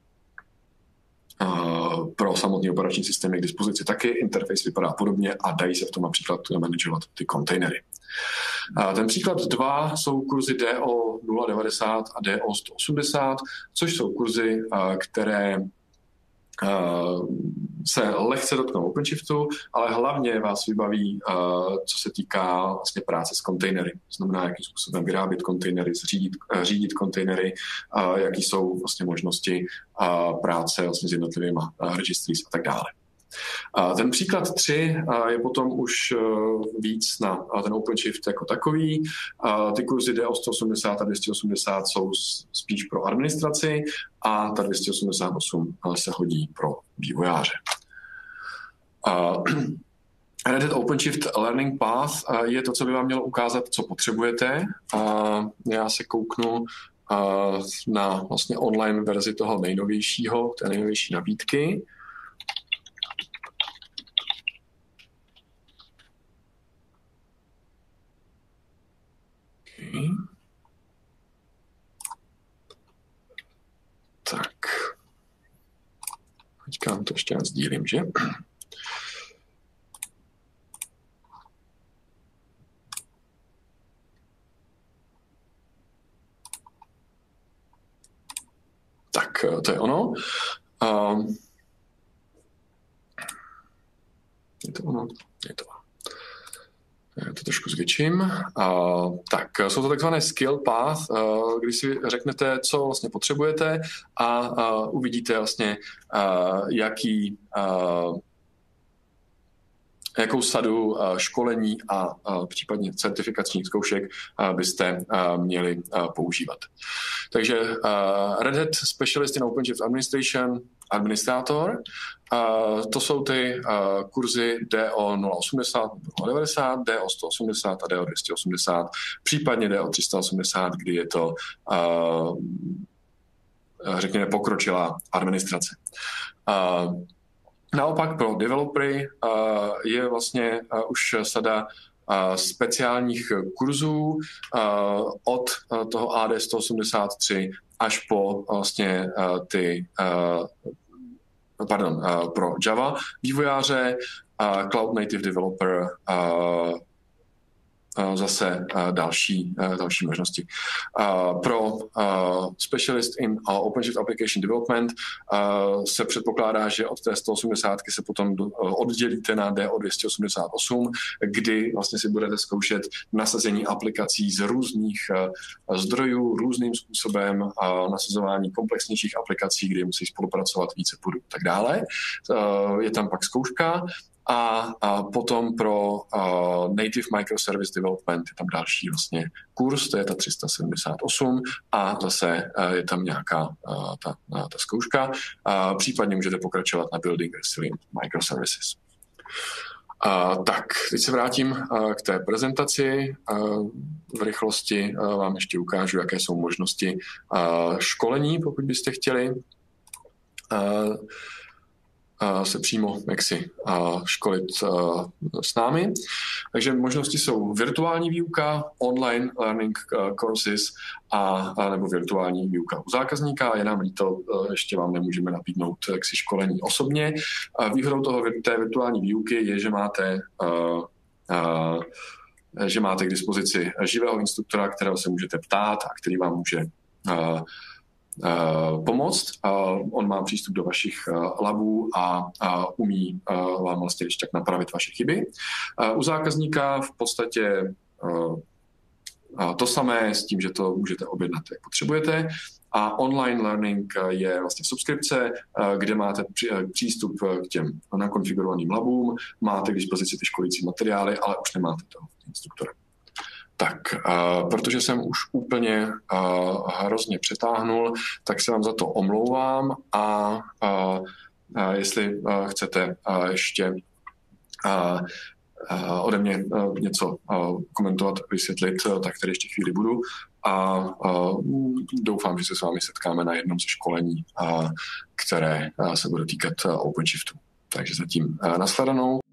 Uh, pro samotný operační systém je k dispozici taky, interface vypadá podobně a dají se v tom například manažovat ty kontejnery. Uh, ten příklad dva jsou kurzy D O nula devadesát a D O sto osmdesát, což jsou kurzy, uh, které uh, se lehce dotknou OpenShiftu, ale hlavně vás vybaví, uh, co se týká vlastně práce s kontejnery. To znamená, jakým způsobem vyrábět kontejnery, řídit, uh, řídit kontejnery, uh, jaký jsou vlastně možnosti uh, práce vlastně s jednotlivýma uh, registries a tak dále. Uh, ten příklad tři uh, je potom už uh, víc na uh, ten OpenShift jako takový. Uh, ty kurzy D O sto osmdesát a dvě stě osmdesát jsou spíš pro administraci a ta dvě stě osmdesát osm uh, se hodí pro vývojáře. Uh, Red Hat OpenShift Learning Path uh, je to, co by vám mělo ukázat, co potřebujete. Uh, já se kouknu uh, na vlastně online verzi toho nejnovějšího, té nejnovější nabídky. Okay. Tak. Teďka vám to ještě raz sdílím, že? Tak, to je ono. Um, je to ono? Je to ono. Já to trošku zvětším. Uh, tak, jsou to takzvané skill path, uh, kdy si řeknete, co vlastně potřebujete a uh, uvidíte vlastně, uh, jaký, uh, jakou sadu školení a případně certifikačních zkoušek byste měli používat. Takže Red Hat Specialist in OpenShift Administration, administrátor, to jsou ty kurzy D O nula osmdesát, nula devadesát, D O sto osmdesát a D O dvě stě osmdesát, případně D O tři sta osmdesát, kdy je to řekněme pokročilá administrace. Naopak pro developery je vlastně už sada speciálních kurzů od toho A D sto osmdesát tři až po vlastně ty, pardon, pro Java vývojáře, Cloud Native Developer, zase další, další možnosti. Pro Specialist in OpenShift Application Development se předpokládá, že od té sto osmdesát se potom oddělíte na D O dvě stě osmdesát osm, kdy vlastně si budete zkoušet nasazení aplikací z různých zdrojů, různým způsobem, nasazování komplexnějších aplikací, kdy musí spolupracovat více půdu a tak dále. Je tam pak zkouška. A, a potom pro uh, Native Microservice Development je tam další vlastně kurz, to je ta tři sta sedmdesát osm a zase uh, je tam nějaká uh, ta, uh, ta zkouška. Uh, případně můžete pokračovat na Building Resilient Microservices. Uh, tak, teď se vrátím uh, k té prezentaci. Uh, v rychlosti uh, vám ještě ukážu, jaké jsou možnosti uh, školení, pokud byste chtěli. Uh, se přímo jaksi školit s námi. Takže možnosti jsou virtuální výuka, online learning courses a, nebo virtuální výuka u zákazníka. Je nám líto, ještě vám nemůžeme nabídnout jaksi školení osobně. Výhodou toho, té virtuální výuky je, že máte že máte k dispozici živého instruktora, kterého se můžete ptát a který vám může Uh, pomoct. Uh, on má přístup do vašich uh, labů a uh, umí uh, vám vlastně ještě tak napravit vaše chyby. Uh, u zákazníka v podstatě uh, uh, to samé s tím, že to můžete objednat, jak potřebujete. A online learning je vlastně subskripce, uh, kde máte při, uh, přístup k těm nakonfigurovaným labům, máte k dispozici ty školící materiály, ale už nemáte toho instruktora. Tak, uh, protože jsem už úplně uh, hrozně přetáhnul, tak se vám za to omlouvám a uh, uh, jestli uh, chcete uh, ještě uh, uh, ode mě uh, něco uh, komentovat, vysvětlit, uh, tak tady ještě chvíli budu a uh, doufám, že se s vámi setkáme na jednom ze školení, uh, které uh, se bude týkat uh, OpenShiftu. Takže zatím uh, nashledanou.